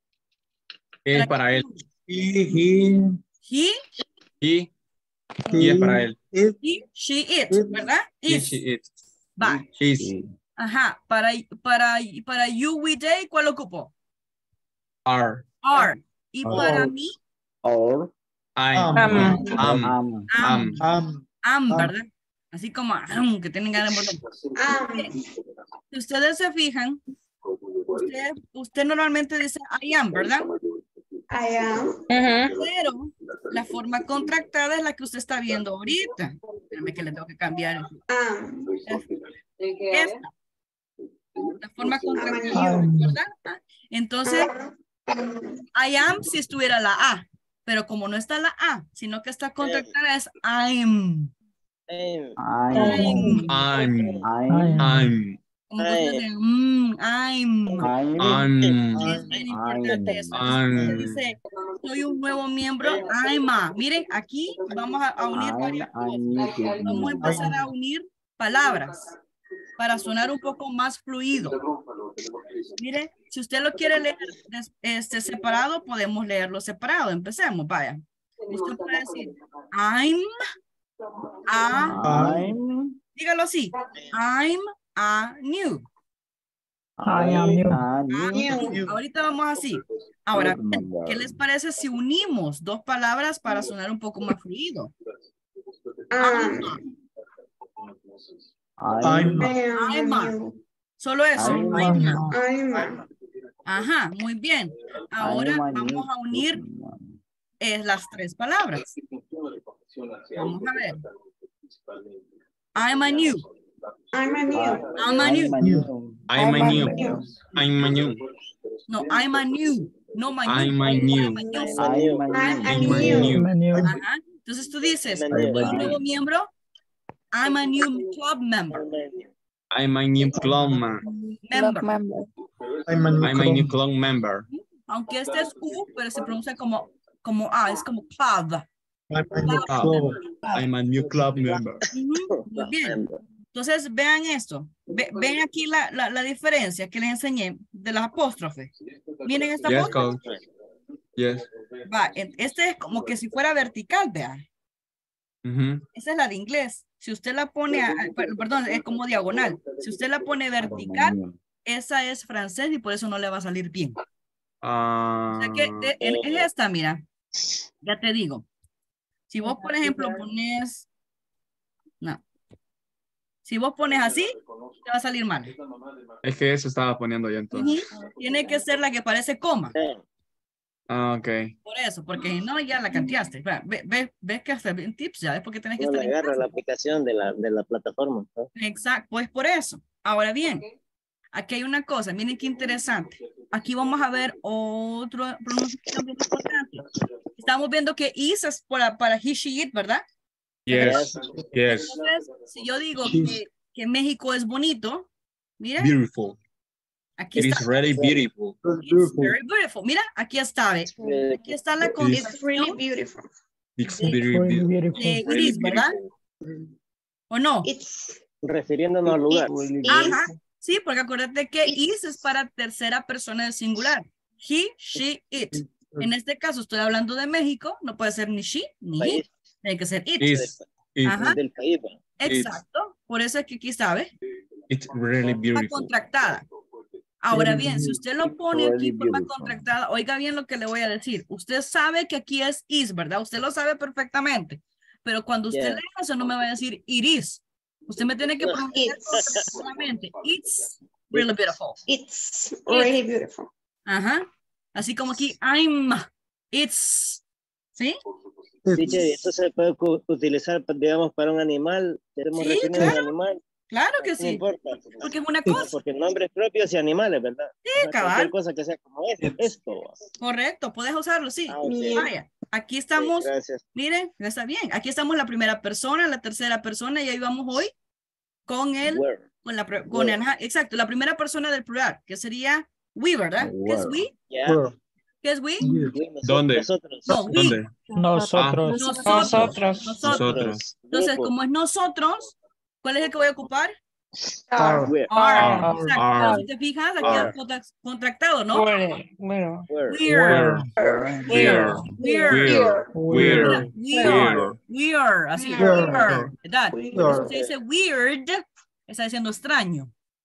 Es para él. He, Y, y es para él. he, she, it, ¿verdad? He, Is. she, it. Va. Is. Ajá. Para, para, para you, we, they, ¿cuál ocupó? Are. Are. Y Are. para mí, Or I. Um, Am. um, am. Am. Am, ¿verdad? Así como am, que tienen ganas de morder. Ah, Si ustedes se fijan, usted, usted normalmente dice I am, ¿verdad? I am. Ujú. Pero la forma contractada es la que usted está viendo ahorita. Espérame que le tengo que cambiar. Am. Esta. La forma contractada, ¿verdad? Entonces, I am si estuviera la A. pero como no está la A, sino que está contractada es I'm. I'm. I'm. I'm. I'm. I'm. Como que usted dice, mm, I'm. I'm. Es bien importante eso. Entonces, usted dice, soy un nuevo miembro, I'm a. Miren, aquí vamos a, a unir varias cosas. Vamos a empezar a unir palabras para sonar un poco más fluido. Mire, si usted lo quiere leer des- este, separado, podemos leerlo separado. Empecemos, vaya. Usted puede decir, I'm a, I'm. dígalo así, I'm a new. I am new. Ah, ahorita vamos así. Ahora, ¿qué les parece si unimos dos palabras para sonar un poco más fluido? Um, I'm. I'm a. Solo eso. I'm I'm a. I'm a. Ajá, muy bien. Ahora I'm a vamos new a unir eh, las tres palabras. Vamos a ver. I'm a new. I'm a new. I'm a new. I'm a new. I'm a new. No, I'm a new. No, my I'm new. a new. I'm a new. I'm a new. I'm a I'm a new. new. Ajá. Entonces tú dices, I'm a new. soy un nuevo miembro. I'm a new club member. I'm a new club member. Member. I'm a new club member. Aunque este es U, pero se pronuncia como, como A, es como club. Club. I'm a new club member. Ujú, muy bien. Entonces, vean esto. Ve- ven aquí la, la, la diferencia que les enseñé de las apóstrofes. Miren esta Yes, apóstrofe. coach. Yes. Va, en- este es como que si fuera vertical, vean. Mhm. Esa es la de inglés. Si usted la pone, a- a- per- perdón, es como diagonal. Si usted la pone vertical, esa es francés y por eso no le va a salir bien. Ah, O sea que de- en, en esta, mira, ya te digo. Si vos, por ejemplo, pones, no. Si vos pones así, te va a salir mal. es que eso estaba poniendo yo entonces. Ujú. Tiene que ser la que parece coma. Ah, ok. Por eso, porque si no, ya la canteaste. Ve, ve, ve- ves que hasta en tips ya es porque tenés que No estar le en agarra clase. la aplicación de la, de la plataforma. ¿no? Exacto, pues por eso. Ahora bien, aquí hay una cosa, miren qué interesante. Aquí vamos a ver otro pronunciación bien importante. Estamos viendo que is es para, para he, she, it, ¿verdad? Yes. Yes. Entonces, si yo digo que, que México es bonito, mira, Beautiful. aquí It está. is really beautiful. It's very beautiful. Mira, aquí está, ve. Aquí está la It is It's really contracción beautiful. It's very beautiful. de iris, ¿verdad? ¿O no? It's Refiriéndonos al lugar. it's Ajá, is sí, porque acuérdate que is es para tercera persona del singular. He, she, it. En este caso estoy hablando de México, no puede ser ni she ni he, País. tiene que ser it. Is it, Ajá, Del país. ¿va? exacto. Por eso es que aquí sabe, it's really está beautiful. contractada. Ahora bien, si usted lo pone aquí Really en forma beautiful. contractada, oiga bien lo que le voy a decir. Usted sabe que aquí es is, ¿verdad? Usted lo sabe perfectamente. Pero cuando usted Yeah. lee eso, no me va a decir it is. Usted me tiene que No. pronunciar It's. solamente. It's really beautiful. it's really beautiful. Ajá. Así como aquí, I'm, it's, ¿sí? Teacher, ¿y eso se puede cu- utilizar, pues, digamos, para un animal? ¿Queremos Sí, referirnos a un claro. animal? Claro que No sí, importa. porque es una Sí, cosa. porque nombres propios y animales, ¿verdad? Sí, O sea, cabal. cualquier cosa que sea como es, esto. Correcto, puedes usarlo, sí. Ah, ok. Vaya, aquí Ok, estamos, gracias. miren, está bien. Aquí estamos la primera persona, la tercera persona y ahí vamos hoy con el, Where? con la, pre- con Where? el- ajá, exacto, la primera persona del plural, que sería we, ¿verdad? ¿Qué es we? Ya. ¿Qué es we? Oui, nosotros- ¿Dónde? Nosotros. No, we. ¿Dónde? Nosotros. Nosotros. Nosotros. Nosotros. Nosotros. Entonces, Grupo. como es nosotros, ¿cuál es el que voy a ocupar? Are. Where? Are. Are. Exacto. Are. Pero si te fijas, aquí Are. es contra- contractado, ¿no? Where, where, Where? We're. Where? We're. Where? Mira, Where? we are. We are. Así. We Weird. are. ¿Verdad? Weird. Cuando usted dice weird, está diciendo extraño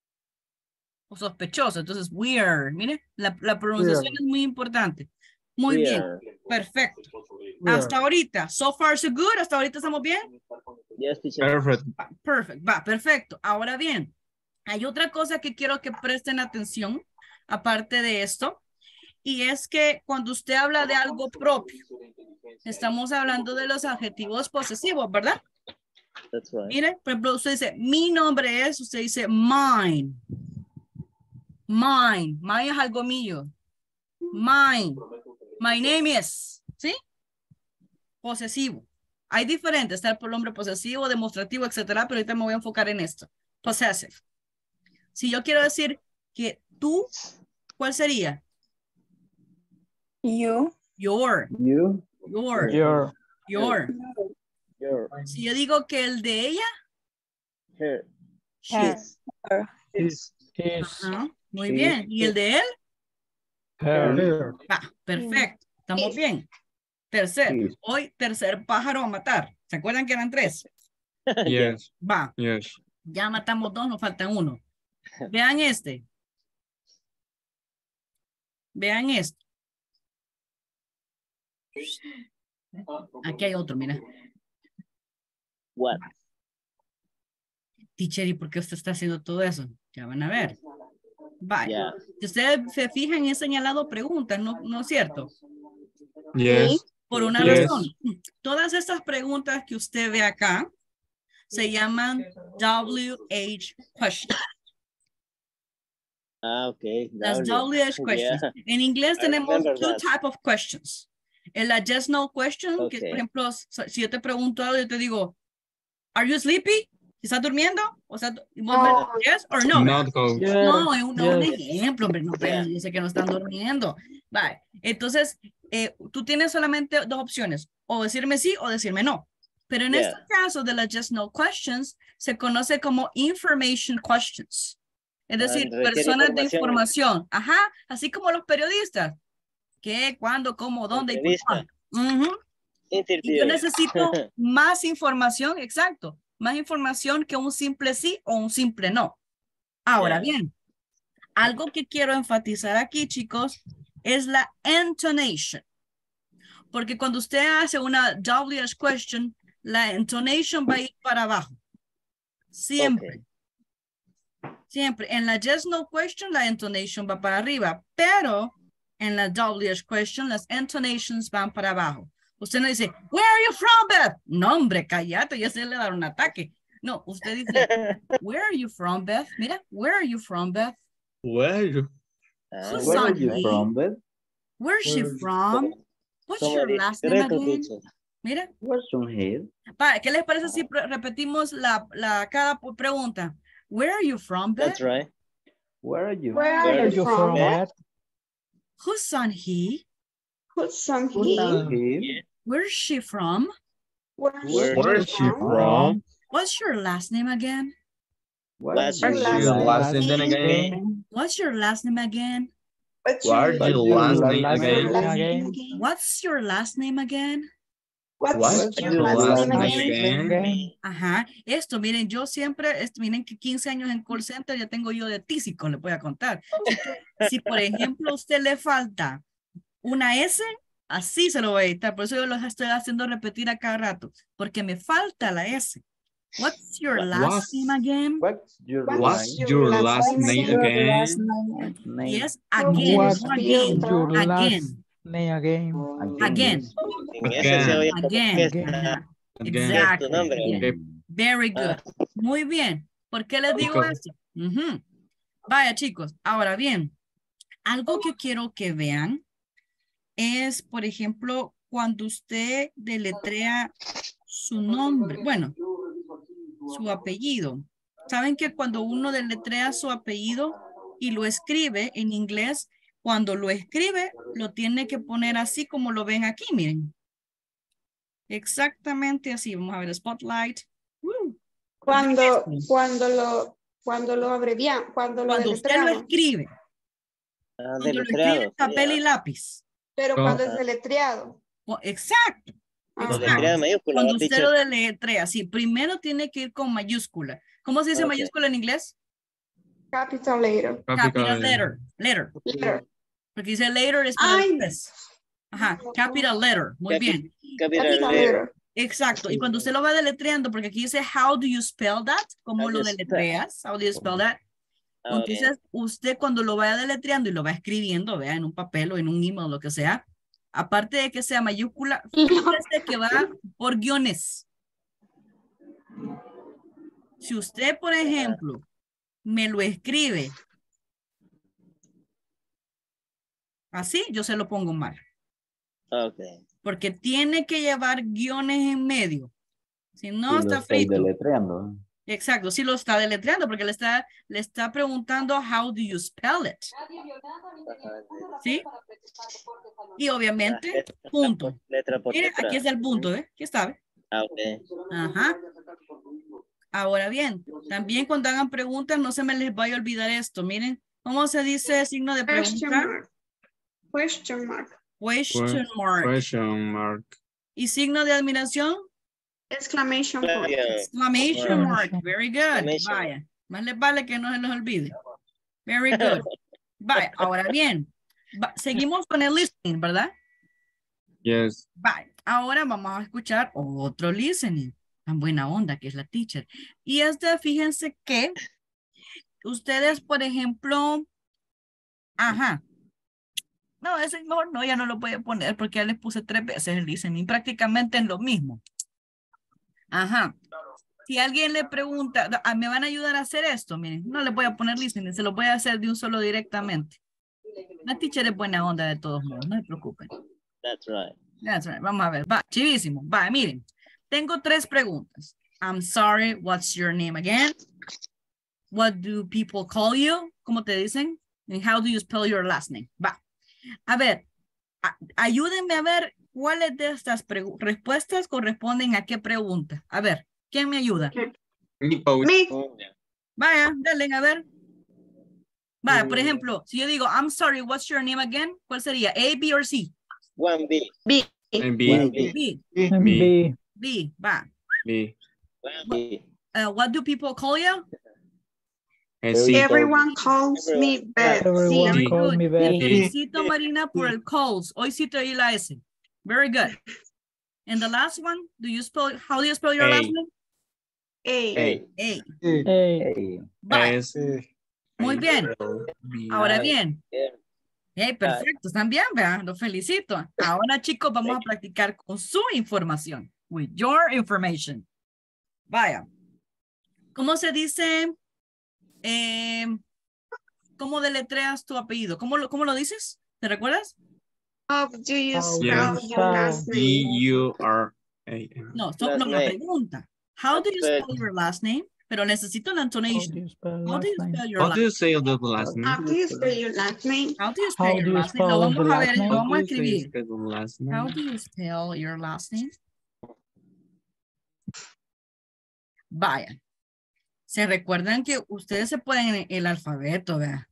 o sospechoso. Entonces, weird. Mire, la, la pronunciación es muy importante. Muy bien. Where? Perfecto. Hasta ahorita. So far, so good. Hasta ahorita estamos bien. Yes, teacher. Perfect. Va, perfect, va, perfecto. Ahora bien, hay otra cosa que quiero que presten atención, aparte de esto, y es que cuando usted habla de algo propio, estamos hablando de los adjetivos posesivos, ¿verdad? That's right. Mire, por ejemplo, usted dice, mi nombre es, usted dice, mine. Mine. Mine es algo mío. Mine. My name is. ¿Sí? posesivo. Hay diferentes, está el pronombre posesivo, demostrativo, etcétera, pero ahorita me voy a enfocar en esto. Possessive. Si yo quiero decir que tú, ¿cuál sería? You. Your. You. Your. Your. Your. Your. Si yo digo que el de ella, Her. Her. His. His. His. ajá, muy Sí. bien. ¿Y el de él? Her. Va, perfecto. Estamos bien. Tercer. His. Hoy, tercer pájaro a matar. ¿Se acuerdan que eran tres? Yes, Va, yes. ya matamos dos, nos faltan uno. Vean este. Vean esto. Aquí hay otro, mira. What? Teacher, ¿y por qué usted está haciendo todo eso? Ya van a ver. Bye. Yeah. Si ustedes se fijan, he señalado preguntas, ¿no, no es cierto? Yes. Por una Yes. razón. Todas estas preguntas que usted ve acá se llaman W H questions. Ah, okay. Las W. W H questions. Yeah. En inglés I tenemos remember two that. type of questions. En la yes no question, que Okay. por ejemplo, si yo te pregunto algo, yo te digo, ¿Are you sleepy? ¿Estás durmiendo? O sea, No. yes or no? Not coach. No, es un, un Yes. ejemplo, hombre, no, pero Yeah. yo sé que no están durmiendo. Vale, entonces, eh, tú tienes solamente dos opciones, o decirme sí o decirme no. Pero en Yeah. este caso de las just no questions, se conoce como information questions. Es decir, requiere personas de información. información. Ajá, así como los periodistas. ¿Qué, cuándo, cómo, dónde y por Entrevista. cuándo? Ujú. Y yo Interview. necesito más información, exacto, más información que un simple sí o un simple no. Ahora Yeah. bien, algo que quiero enfatizar aquí, chicos, es la intonation. Porque cuando usted hace una W H question, la intonation va a ir para abajo. Siempre. Siempre. En la yes no question, la intonation va para arriba, pero en la W H question, las intonations van para abajo. Usted no dice, where are you from, Beth? No, hombre, cállate, ya se le da un ataque. No, usted dice, where are you from, Beth? Mira, where are you from, Beth? Where? Ah, Who's Where on are you he? from, Beth? Where's she from? What's como your last name discreto, again? teacher. Mira, Where's your head? va, ¿qué les parece si pre- repetimos la, la cada pu- pregunta? Where are you from, Beth? That's right. Where are you? Where Where are are you you from? from, Beth? Beth? Whose son he? Who's son Who's he? your head? Where's she from? Where's Where- she Where is she from? from? What's your last name again? What's your What's last your name? last name again? What's your last name again? What's What's your your last name last again? name last again? name again? What's your last name again? What's What's your your last last name name again? again? Ajá, esto, miren, yo siempre, esto, miren que quince años en call center ya tengo yo de tísico, le voy a contar. Así que, si por ejemplo a usted le falta una S, así se lo voy a editar, por eso yo los estoy haciendo repetir a cada rato, porque me falta la S. What's your What- last What's- name again? What's your What's name? your last name name again? again? Name. Yes, How do again, you What no spell again, your that? last again, name again? again, En ese se oye como again, que está- ajá, Again. que es tu exactly. nombre. Okay. Very good. Muy bien. ¿Por qué les digo Chicos. esto? Ujú. Vaya, chicos. Ahora bien, algo que quiero que vean es, por ejemplo, cuando usted deletrea su nombre, bueno, su apellido. ¿Saben que cuando uno deletrea su apellido y lo escribe en inglés, cuando lo escribe, lo tiene que poner así como lo ven aquí, miren. Exactamente así. Vamos a ver el spotlight. Uh. Cuando, cuando lo, cuando lo abreviamos, cuando lo Cuando usted lo deletreamos. escribe, Ah, cuando lo escribe deletreado. en papel y lápiz. Pero Oh. cuando es deletreado. O- Exacto. Ah, exacto. Deletreado en mayúscula, Cuando ¿no, usted teacher? lo deletrea, sí, primero tiene que ir con mayúscula. ¿Cómo se dice Ok. mayúscula en inglés? Capital letter. Capital letter. Letter. Letter. Porque dice later es para Ay. después. Ajá, capital letter. Muy Capi- bien. Capital Capital letter. letter. Exacto. Y cuando usted lo va deletreando, porque aquí dice how do you spell that? ¿Cómo How lo do you spell- deletreas? How do you spell that? Ah, ok. Entonces, usted cuando lo vaya deletreando y lo va escribiendo, vea, en un papel o en un email, lo que sea, aparte de que sea mayúscula, fíjese que va por guiones. Si usted, por ejemplo, me lo escribe así, yo se lo pongo mal. Ok. porque tiene que llevar guiones en medio. Si no, Sí, lo está estoy frito. deletreando. Exacto, sí lo está deletreando porque le está, le está preguntando how do you spell it. ¿Sí? Y obviamente, Letra por- punto. Letra por Mire, letra. aquí está el punto, ¿eh? Aquí está, ¿ve? Ah, ok. Ajá. Ahora bien, también cuando hagan preguntas, no se me les vaya a olvidar esto. Miren, ¿cómo se dice signo de Question pregunta? mark. Question mark. Question mark. Question mark. ¿Y signo de admiración? Exclamation point. Exclamation mark. Very good. Exclamation. Vaya. Más les vale que no se los olvide. Very good. Vaya. Ahora bien, va- seguimos con el listening, ¿verdad? Yes. Vaya. Ahora vamos a escuchar otro listening. Tan buena onda que es la teacher. Y este, fíjense que ustedes, por ejemplo, ajá. No, ese mejor no, ya no lo voy a poner porque ya les puse tres veces el listening. Prácticamente es lo mismo. Ajá. Si alguien le pregunta, "Ah, ¿me van a ayudar a hacer esto?" Miren, no le voy a poner listening, se lo voy a hacer de un solo directamente. La teacher es buena onda de todos modos, no se preocupen. That's right. That's right. Vamos a ver, va, chivísimo. Va, miren, tengo tres preguntas. I'm sorry, what's your name again? What do people call you? ¿Cómo te dicen? And how do you spell your last name? Va. A ver, a- ayúdenme a ver cuáles de estas pregu- respuestas corresponden a qué pregunta. A ver, ¿quién me ayuda? Me, coach. Me. Vaya, dale, a ver. Vaya, por ejemplo, si yo digo, I'm sorry, what's your name again? ¿Cuál sería? A, B, or C? One B. B. And One B. B. B. Me. B. B, va. B. One B. Uh, what do people call you? And C. Everyone calls me Betsy. Everyone Very call good. me Te Betty. felicito, Marina, por el calls. Hoy sí te oí la S. Very good. And the last one, do you spell, how do you spell your A. last name? A. A. A. Hey. Hey, Vaya, S. muy bien. B. Ahora bien. Yeah. Hey, perfecto, están bien, vean, los felicito. Ahora, chicos, vamos a practicar con su información. With your information. Vaya. ¿Cómo se dice? Eh, ¿Cómo deletreas tu apellido? ¿Cómo lo, cómo lo dices? ¿Te recuerdas? How do you How spell do you your last spell? D name? U R A. No, so- Last no, la name. pregunta. How do you Spell. spell your last name? Pero necesito la How do intonation. you spell How do you last name? spell your How last do you say the last How name? do you spell your last name? How do you spell How your do you last name? Lo spell vamos the a last ver, name? lo How vamos do a you say escribir. the last How name? do you spell your last name? Vaya. Se recuerdan que ustedes se pueden el alfabeto, ¿verdad?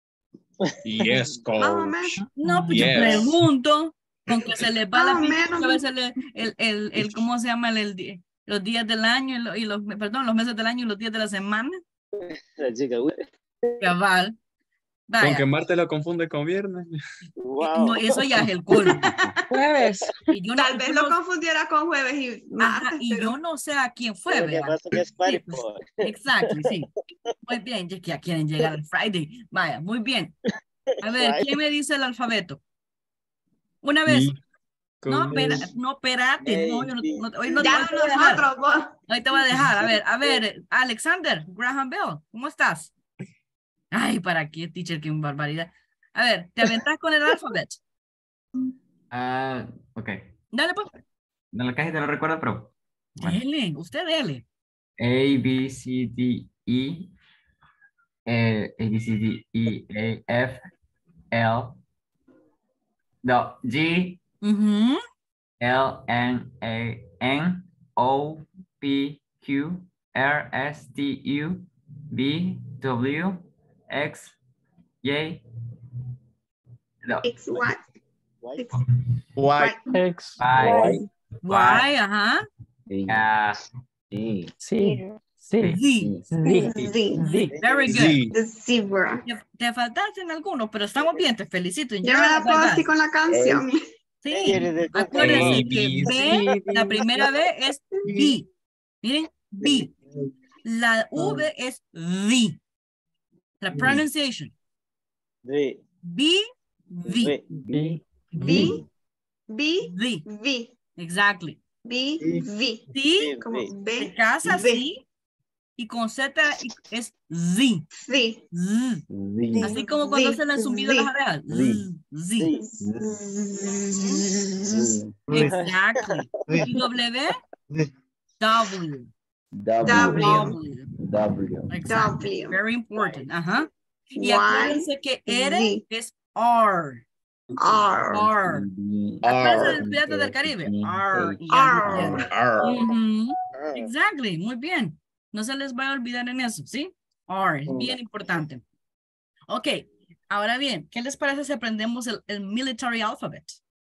Yes, Más o coach. menos. No, pues yo Yes. pregunto, con que se les va la Más o pinta, menos. a veces le- el, el, el, ¿cómo se llama? El, el di- los días del año y, lo- y los, perdón, los meses del año y los días de la semana. La chica, uy. Cabal. Con Vaya. que martes lo confunde con viernes. Wow. No, eso ya es el colmo. Jueves. Y yo no, Tal yo vez no- lo confundiera con jueves y ajá, martes, y pero yo no sé a quién fue, Lo que ¿verdad? pasa es que es party Sí, pues, boy. exacto, sí. Muy bien, ya que ya quieren llegar al Friday. Vaya, muy bien. A ver, ¿quién me dice el alfabeto? Una vez. Me, No, coach. espera, no, espérate. No, yo no, Maybe. no- hoy no, ya hoy no te voy a dejar. nosotros, vos. Hoy te voy a dejar. A ver, a ver, Alexander Graham Bell, ¿cómo estás? Ay, ¿para qué, teacher? Qué barbaridad. A ver, ¿te aventás con el alfabeto? Ah, ok. Dale, pues. No la cajita lo recuerdo, pero bueno. Dele, usted dele. A, B, C, D, E. eh, A, B, C, D, E, A, F, L. No, G, Ujú. L, N, A, N, O, P, Q, R, S, T, U, V, W, X, Y. No, It's what? White. It's White. X. Y, Why, ajá. ah, sí, C. C. Z. Z. Z. Z. Very good. Z. The zebra. Te, te faltaste en algunos, pero estamos bien, te felicito. Yo me la puedo así con la canción. Sí, Eres de Costa acuérdense Rica. que B, la primera B es B. Miren, B. La V es V. La pronunciation. D. B, V. B. B. B, B, V. V. Exactly. B, V. Sí, Como B. se B. casa V. sí Y con Z es Z. Sí. Z. Z. Así como cuando Sí, se le han zumbido las sí. orejas. Sí. Z. Z. Exactly. Y W, W. W. W. W. Exactly. W. Very important. Ajá. Y Y, acuérdense que R Z. es R. R. R. Acuérdense del Pirata del Caribe. R. y R. R. Ujú. Exactly. Muy bien. No se les va a olvidar en eso, ¿sí? R. Es bien importante. Ok. Ahora bien, ¿qué les parece si aprendemos el, el military alphabet?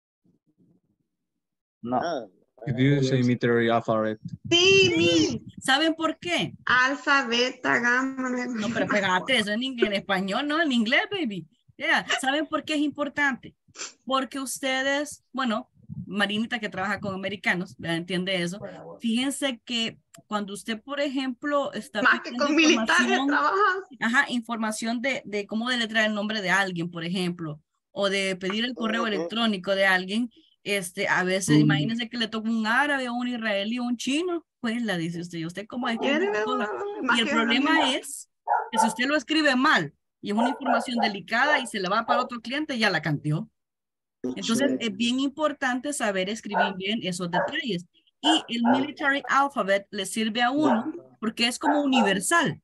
No. If you say military alphabet. Sí, mi. ¿Saben por qué? Alfa, beta, gamma. No, pero fíjate, eso en, ing- en español, no en inglés, baby. Yeah. ¿Saben por qué es importante? Porque ustedes, bueno, Marinita que trabaja con americanos, ya entiende eso. Fíjense que cuando usted, por ejemplo, está Más que pidiendo con militares información, trabajas. ajá, información de, de cómo deletrear el nombre de alguien, por ejemplo, o de pedir el correo electrónico de alguien, este, a veces, imagínense que le toca un árabe o un israelí o un chino, pues la dice usted, ¿y usted cómo escribe esta cosa? Y el problema es que si usted lo escribe mal y es una información delicada y se le va para otro cliente, ya la canteó. Entonces es bien importante saber escribir bien esos detalles. Y el military alphabet le sirve a uno porque es como universal.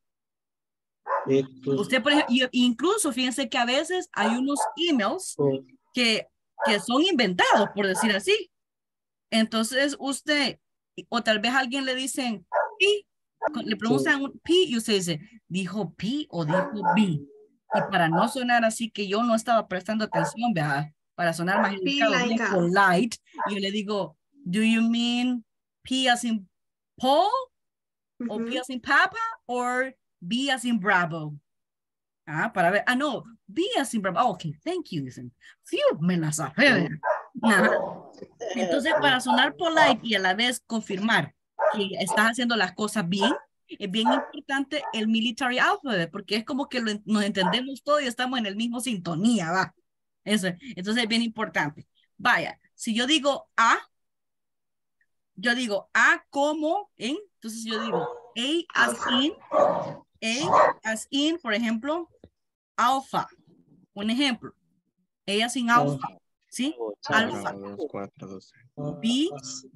Usted, por ejemplo, y- incluso fíjense que a veces hay unos emails que, que son inventados, por decir así. Entonces usted, o tal vez a alguien le dicen P, le preguntan un P y usted dice, ¿dijo P o dijo B? Y para no sonar así que yo no estaba prestando atención, vea, para sonar más educado, bien like a- polite, yo le digo, ¿do you mean P as in Paul? ¿O P as in Papa? ¿O B as in Bravo? Ah, para ver. Ah, no. B as in Bravo. Oh, ok, thank you. Dicen. Phew, me la sabé. Ajá. Entonces, para sonar polite y a la vez confirmar que estás haciendo las cosas bien, es bien importante el military alphabet, porque es como que lo, nos entendemos todo y estamos en el mismo sintonía, va. Eso, entonces es bien importante. Vaya, si yo digo A, yo digo A como en, entonces yo digo A as in, A as in, por ejemplo, alfa. Un ejemplo. A as in alfa. ¿Sí? Alfa. Dos, cuatro, doce. B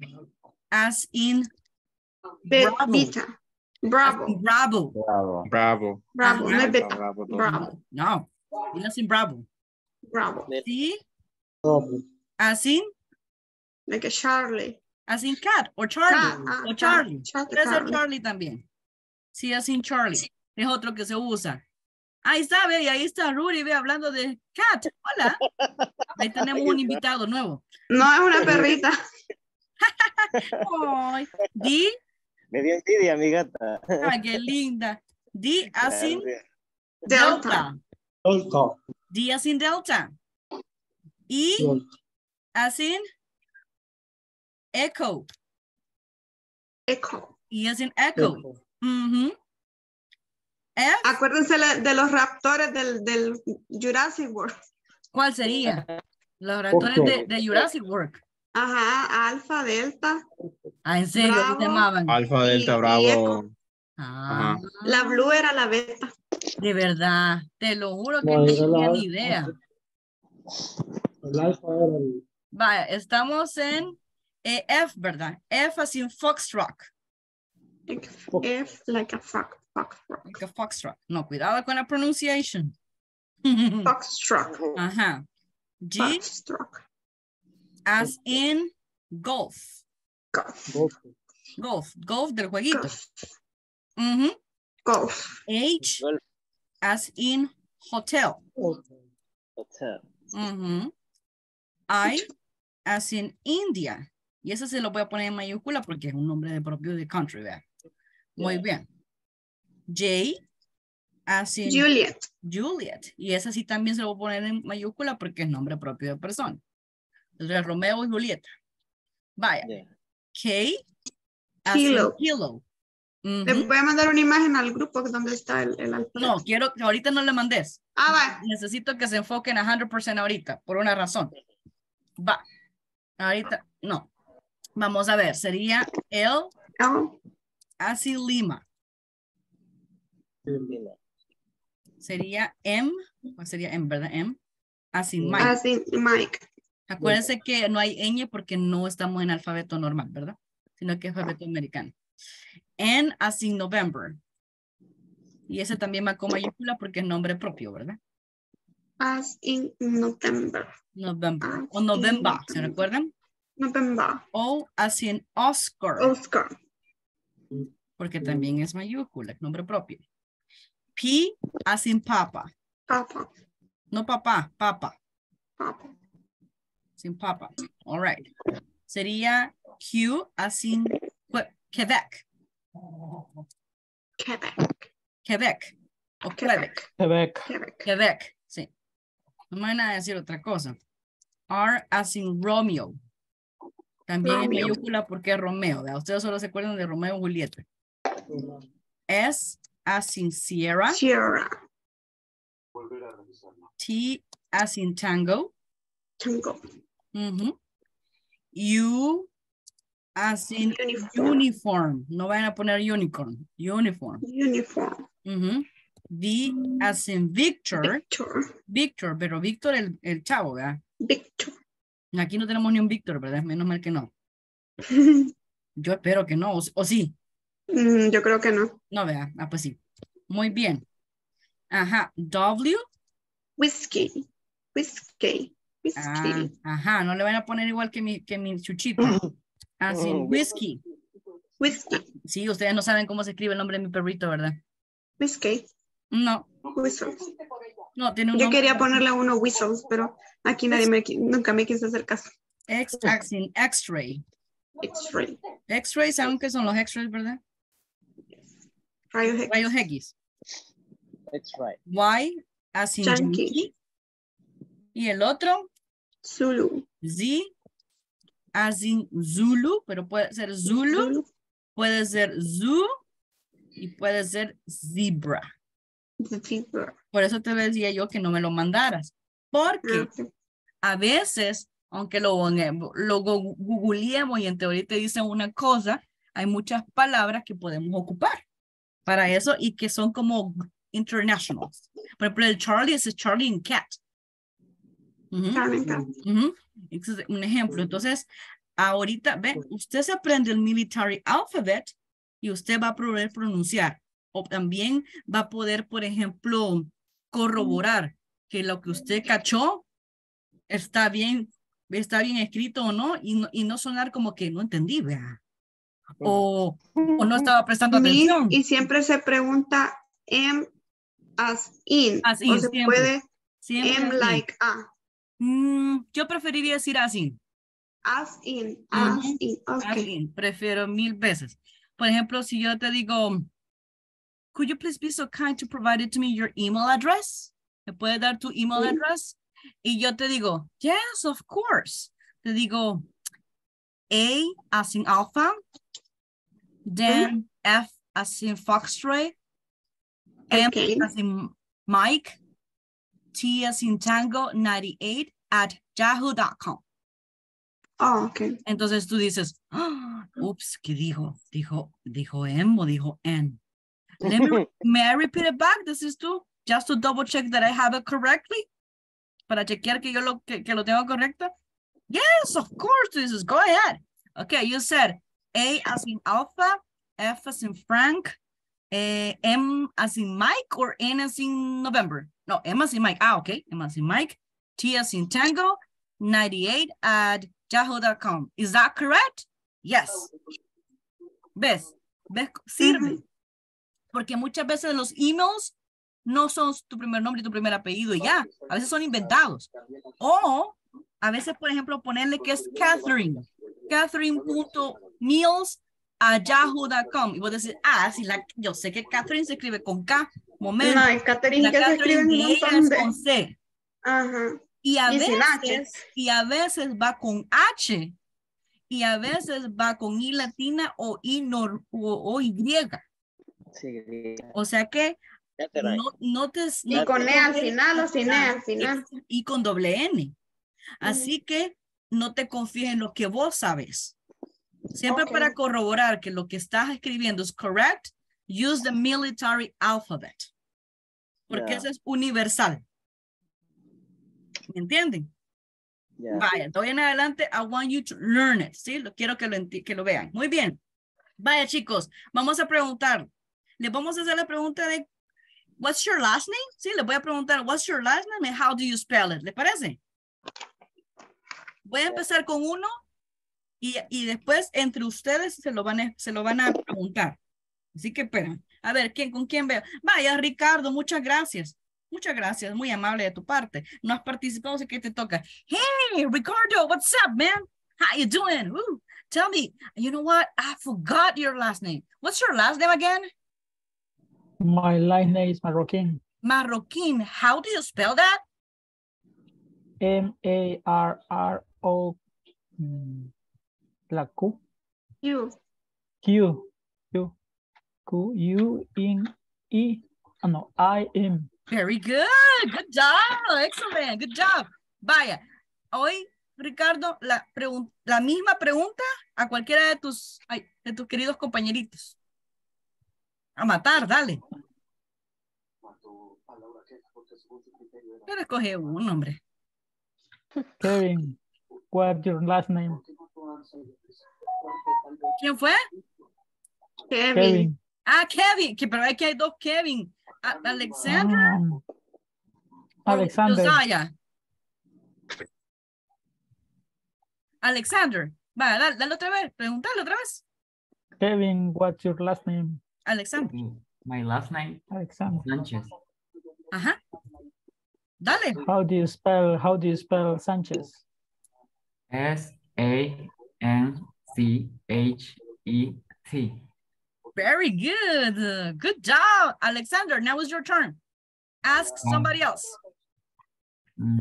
as in Be- bravo. Beta. Bravo. As in bravo. Bravo. Bravo. Bravo. No Ajá. es beta. Bravo, dos. Bravo. No. B as in bravo. Bravo. C as in, Like a Charlie. as in cat or Charlie. Cat, ah, o cat. Charlie. Charlie, Puede ser Charlie. Charlie también. Sí, as in Charlie. Es otro que se usa. Ahí está, ve, y ahí está Rudy, ve, hablando de cat. Hola. Ahí tenemos un invitado nuevo. No es una perrita. Ay, D, Me dio envidia, mi gata. ay, qué linda. D as in Delta. Delta. D as in Delta. E as in Echo. Echo. E as in Echo. Ujú. F, Acuérdense la- de los raptores del, del Jurassic World. ¿cuál sería? Los reactores de, de Jurassic World. Ajá, alfa, delta. Ah, en serio, ¿cómo se Bravo. llamaban? Alfa, Y- delta, y bravo. eco. Ah, Ajá. La blue era la beta. de verdad, te lo juro que No, no era tenía la- ni idea. El alfa era el... Vaya, estamos en eh, F, ¿verdad? F as in Foxtrot. Like F, like a fox. Foxtrot. Like a Foxtrot. No, cuidado con la pronunciation. Foxtrot. Ajá. G Foxtrot. as in golf. Golf. Golf. Golf del jueguito. Golf. Ujú. Golf. H as in hotel. Hotel. Ujú. I as in India. Y eso se lo voy a poner en mayúscula porque es un nombre de propio de country, ¿verdad? Muy Yeah. bien. J as in Juliet. Juliet. Y esa sí también se lo voy a poner en mayúscula porque es nombre propio de persona. Entonces, Romeo y Julieta. Vaya. Yeah. K as in Kilo. kilo. Ujú. Les voy a mandar una imagen al grupo donde está el, el alfabeto. No, quiero que ahorita no le mandes. Ah, va. Necesito que se enfoquen a cien por ciento ahorita, por una razón. Va. Ahorita, no. Vamos a ver, sería L L, as in Lima. Sería M, o sería M, ¿verdad? M, así Mike. Así, Mike. Acuérdense que no hay ñ porque no estamos en alfabeto normal, ¿verdad? Sino que es alfabeto americano. N así November. Y ese también va con mayúscula porque es nombre propio, ¿verdad? As in November. November. As O November, in ¿se recuerdan? November. O así en Oscar. Oscar. Porque también es mayúscula, es nombre propio. P así en papa. Papa. No papá, papa. Papa. Sin papa. All right. Sería Q así en Quebec. Quebec. Quebec. O Quebec. Quebec. Quebec. Quebec, sí. No me van a decir otra cosa. R as in Romeo. También Romeo. es mayúscula porque es Romeo. ¿Verdad? Ustedes solo se acuerdan de Romeo y Julieta. S as in Sierra. Sierra. T as in Tango. Tango. Ujú. U as in Uniform. uniform. No vayan a poner unicorn. Uniform. Uniform. Ujú. V as in Victor. Victor. Victor, pero Víctor el, el chavo, ¿verdad? Victor. Aquí no tenemos ni un Víctor, ¿verdad? Menos mal que no. Yo espero que no, o, o sí. Mm, yo creo que no. No, vea. Ah, pues sí. Muy bien. Ajá. W. Whiskey. Whiskey. Whiskey. Ah, ajá. No le van a poner igual que mi, que mi chuchito. Así, whisky. Whiskey. Sí, ustedes no saben cómo se escribe el nombre de mi perrito, ¿verdad? Whiskey. No. Whistles. No, tiene un Yo nombre. quería ponerle uno whistles, pero aquí nadie me, qui- nunca me quiso hacer caso. X, as in X-ray. X-ray. X-ray, ¿saben qué son los X-rays, verdad? Rayos X. Rayos X. That's right. Y, as in Yankee. Yankee. Y el otro, Zulu. Z, as in Zulu, pero puede ser Zulu, Zulu. puede ser Zoo y puede ser Zebra. Zebra. Por eso te decía yo que no me lo mandaras. Porque Ah, ok. a veces, aunque lo, lo gu- googleemos y en teoría te dicen una cosa, hay muchas palabras que podemos ocupar para eso y que son como internationals. Por ejemplo, el Charlie es Charlie and Cat. Ujú, Charlie and Cat. ujú. Ese es un ejemplo. Entonces, ahorita, ve, usted se aprende el military alphabet y usted va a poder pronunciar. O también va a poder, por ejemplo, corroborar que lo que usted cachó está bien, está bien escrito o no, y no, y no sonar como que no entendí, vea. O, o no estaba prestando Miss, atención. y siempre se pregunta M as in. As o in, se siempre. puede Siempre M así. like a. Mm, yo preferiría decir así. As in. As Ujú. in. Ok. Así, prefiero mil veces. Por ejemplo, si yo te digo, could you please be so kind to provide it to me your email address? ¿Me puedes dar tu email Sí. address? Y yo te digo, yes, of course. Te digo, A as in alpha, then F as in foxtrot, M Okay. as in Mike, T as in Tango ninety-eight at yahoo dot com. Oh, ok. Entonces tú dices, "Ah, ups, ¿qué dijo? Dijo, dijo M o dijo N. Let me, may I repeat it back? This is to, just to double check that I have it correctly. Para chequear que yo lo, que, que lo tengo correcto. Yes, of course, this is, go ahead. Okay, you said A as in Alpha, F as in Frank, eh, M as in Mike, or N as in November? No, M as in Mike. Ah, okay, M as in Mike, T as in Tango, ninety-eight at yahoo dot com. Is that correct? Yes. ¿Ves? ¿Ves? Sirve. Ujú. Porque muchas veces los emails no son tu primer nombre y tu primer apellido y ya. A veces son inventados. O a veces, por ejemplo, ponerle que es Catherine. Catherine.meals a yahoo dot com. Y vos decís, ah, si la, yo sé que Catherine se escribe con K. Momento. No, en Catherine La que se escribe Catherine un de ella montón es de. con C. Ajá. Y a Y sin H. veces, y a veces va con H. Y a veces va con I latina o I nor, o, o Y. Sí, O sea que Catherine. no, no te... Y no con te E al confíes- final o sin E Ah, al final. y con doble N. Así que no te confíes en lo que vos sabes. Siempre Ok. para corroborar que lo que estás escribiendo es correct, use the military alphabet. Porque Yeah. eso es universal. ¿Me entienden? Yeah. Vaya, de hoy en adelante, I want you to learn it, ¿sí? Lo quiero que lo, enti- que lo vean. Muy bien. Vaya, chicos, vamos a preguntar. Les vamos a hacer la pregunta de, what's your last name? Sí, les voy a preguntar, what's your last name and how do you spell it? ¿Les parece? Voy a empezar con uno y, y después entre ustedes se lo van a, se lo van a preguntar. Así que esperen. A ver, ¿quién, ¿con quién veo? Vaya, Ricardo, muchas gracias. Muchas gracias, muy amable de tu parte. No has participado, así que te toca. Hey, Ricardo, what's up, man? How you doing? Ooh, tell me, you know what? I forgot your last name. What's your last name again? My last name is Marroquin. Marroquin. How do you spell that? M A R R O mm, la Q You. Q Q Q U in E oh, no I M. Very good. Good job. Excellent. Good job. Vaya, hoy, Ricardo, la, pregun- la misma pregunta a cualquiera de tus, ay, de tus queridos compañeritos. A matar, dale. Pero escoge un hombre. Kevin, what's your last name? ¿Quién fue? Kevin. Kevin. Ah, Kevin. Que, pero hay que hay dos Kevin. A- Alexander. Um, o Alexander. Josiah. Alexander. Va, dale, dale otra vez. Preguntale otra vez. Kevin, what's your last name? Alexander. My last name, Alexander. Sanchez. Ajá. Dale. How do you spell how do you spell Sanchez? S A N C H E T. Very good. Uh, Good job, Alexander. Now is your turn. Ask somebody else. Mm.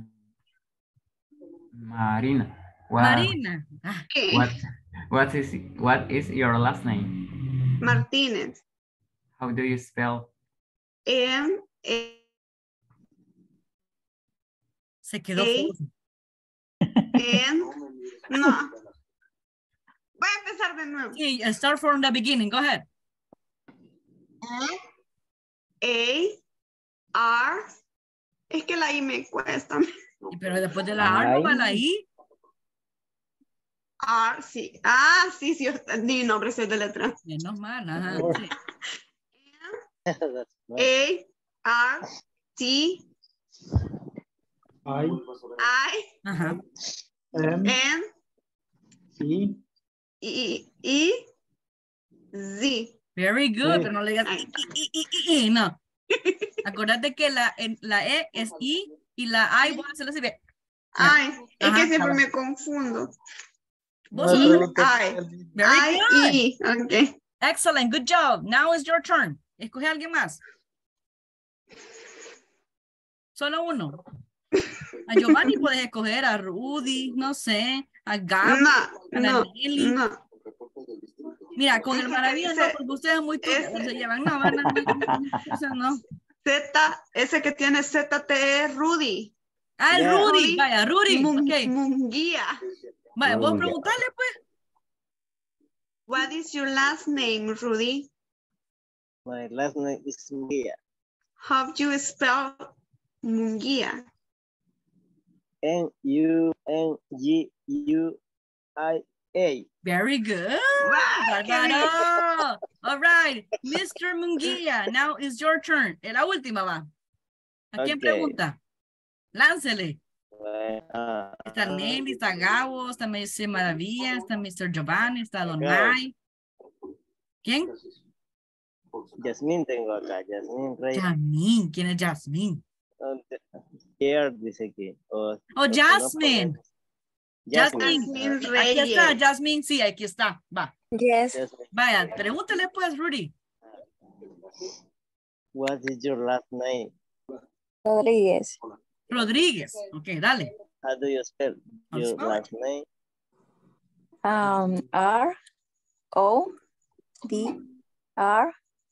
Marina. What, Marina. Ah, Okay. What, what is what is your last name? Martínez. How do you spell? M A se quedó. Ey. N. No. Voy a empezar de nuevo. Sí, start from the beginning. Go ahead. A R. Es que la I me cuesta. Y pero después de la A no va la I. R, sí. Ah, sí, sí. Ni nombre se de letra. Menos mal, ajá. Sí. A R T I I Ajá. M N E I I Z. Very good, Sí. pero no le digas I, I, I, I, I, no. Acordate que la, en- la E es I y la I vos hacerlo así de. Ay, es Ajá, que siempre cabal. me confundo. Vos I, solo- I, Very I, good. I. Okay. Excellent, good job. Now is your turn. Escoge a alguien más. Solo uno. A Giovanni puedes escoger, a Rudy, no sé, a Gab, No, a no, Nelly. no. Mira, con Es el que maravilloso, no, dice- porque ustedes muy tuyos ese- se llevan. No, no, no, no, no, o sea, no. Z, ese que tiene Z T es Rudy. Ah, el Yeah. Rudy, Rudy vaya, Rudy, Mun- ok. Munguía. Vaya, vos Rudy. preguntale, pues. What is your last name, Rudy? My last name is Munguia. How do you spell Munguía? N U N G U I A. Very good. ¡Wow! ¡Qué bien! Bárbaro. All right, mister Munguía, now is your turn. En la última va. ¿A quién Ok. pregunta? Láncele. Ah, Está Nelly, está Gabo, está mister Maravilla, está mister Giovanni, está Gabo. Donay. ¿Quién? Yasmín tengo acá, Yasmín Reyes. Jasmine. ¿Quién es Jasmine? Here dice aquí. O, Oh, o si no, Jasmine. ponemos- Jasmine. Jasmine Aquí Reyes. está, Jasmine, sí, aquí está. Va. Yes. Jasmine. Vaya, pregúntale pues, Rudy. What is your last name? Rodríguez. Rodríguez. Ok, dale. How do you spell I'll your spell it. last name? Um, R O D R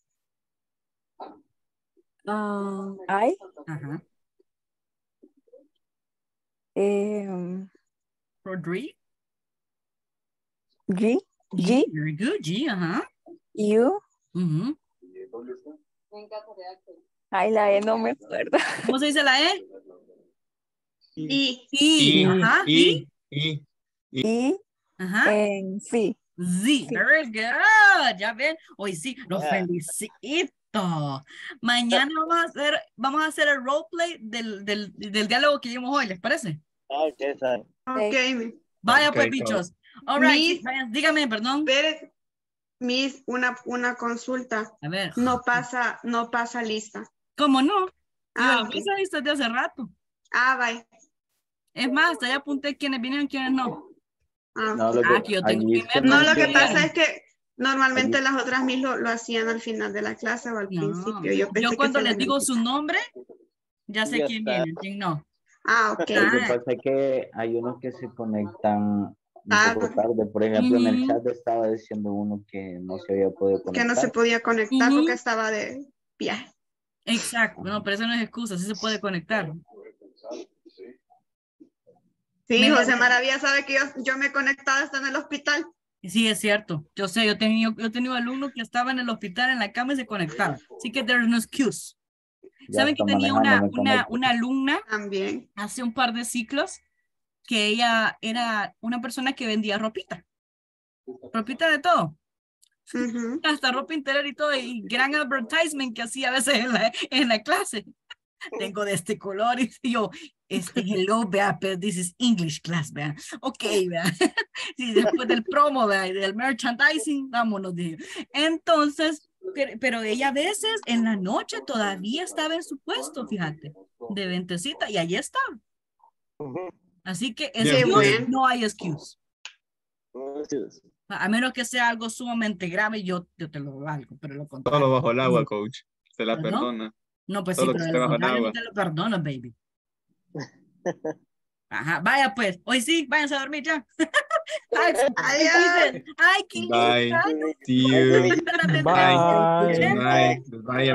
um, I Ajá. um, Rodríguez. G G Very good, G, ajá. U Ujú. Ay, la E no me acuerdo. ¿Cómo se dice la E? Y. Y. Y, Ajá. Y. y, y, Y Ajá. en sí. Sí. Very good. Ya ven. Hoy sí, los Yeah. felicito. Mañana vamos a hacer, vamos a hacer el roleplay del, del, del diálogo que vimos hoy, ¿les parece? Ah, ok, está. Ok. Vaya Ok, pues, coach. bichos. All right. Miss- sí, vayan, dígame, perdón. Espere, Miss, una, una consulta. A ver. No pasa, no pasa lista. ¿Cómo no? Ah, Yo ok. lo puse desde hace rato. Ah, bye. Es más, hasta ya apunté quiénes vinieron y quiénes no. Ah, No, ok. lo Ah, que, que yo tengo allí que es que ver No, no lo que viene- pasa es que normalmente Allí- las otras Miss lo, lo hacían al final de la clase o al No. principio. Yo pensé Yo que cuando se les les digo olvidaba. su nombre, ya sé Ya quién está. viene, quién no. Ah, ok. Lo que Ah, pasa es que hay unos que se conectan un Tarde. poco tarde. Por ejemplo, en el Ujú. chat estaba diciendo uno que no se había podido Que no se conectar. podía conectar Ujú. porque estaba de viaje. Exacto, no, pero eso no es excusa, sí se puede conectar. Sí, Me- José Maravilla sabe que yo, yo me he conectado hasta en el hospital. Sí, es cierto. Yo sé, yo he tenido, yo he tenido alumnos que estaban en el hospital en la cama y se conectaban. Así que there's no excuse. Ya ¿Saben que está tenía manejando, una, me una, conecto. una alumna También. hace un par de ciclos que ella era una persona que vendía ropita? Ropita de todo. Ujú. Hasta ropa interior y todo, y gran advertisement que hacía a veces en la, en la clase. Tengo de este color y yo, este, hello, vea, pero this is English class, vea. Ok, vea. Sí, después del promo, vea, y del merchandising, vámonos, dije. Entonces, pero, pero ella a veces en la noche todavía estaba en su puesto, fíjate, de ventecita, y allí estaba. Así que Bien, excuse, bueno. no hay excuse. No, sí, sí. A menos que sea algo sumamente grave, yo, yo te lo valgo, pero lo contrario. Todo bajo el agua, coach. Se la ¿Perdón? perdona. No, pues Todo sí, lo que pero de esté lo bajo el contrario no agua. te lo perdono, baby. Ajá, vaya pues. Hoy sí, váyanse a dormir ya. Ay, Adiós. dicen, ay, qué Bye. linda. See you. Espérate, Bye. Bye. Good night. Goodbye,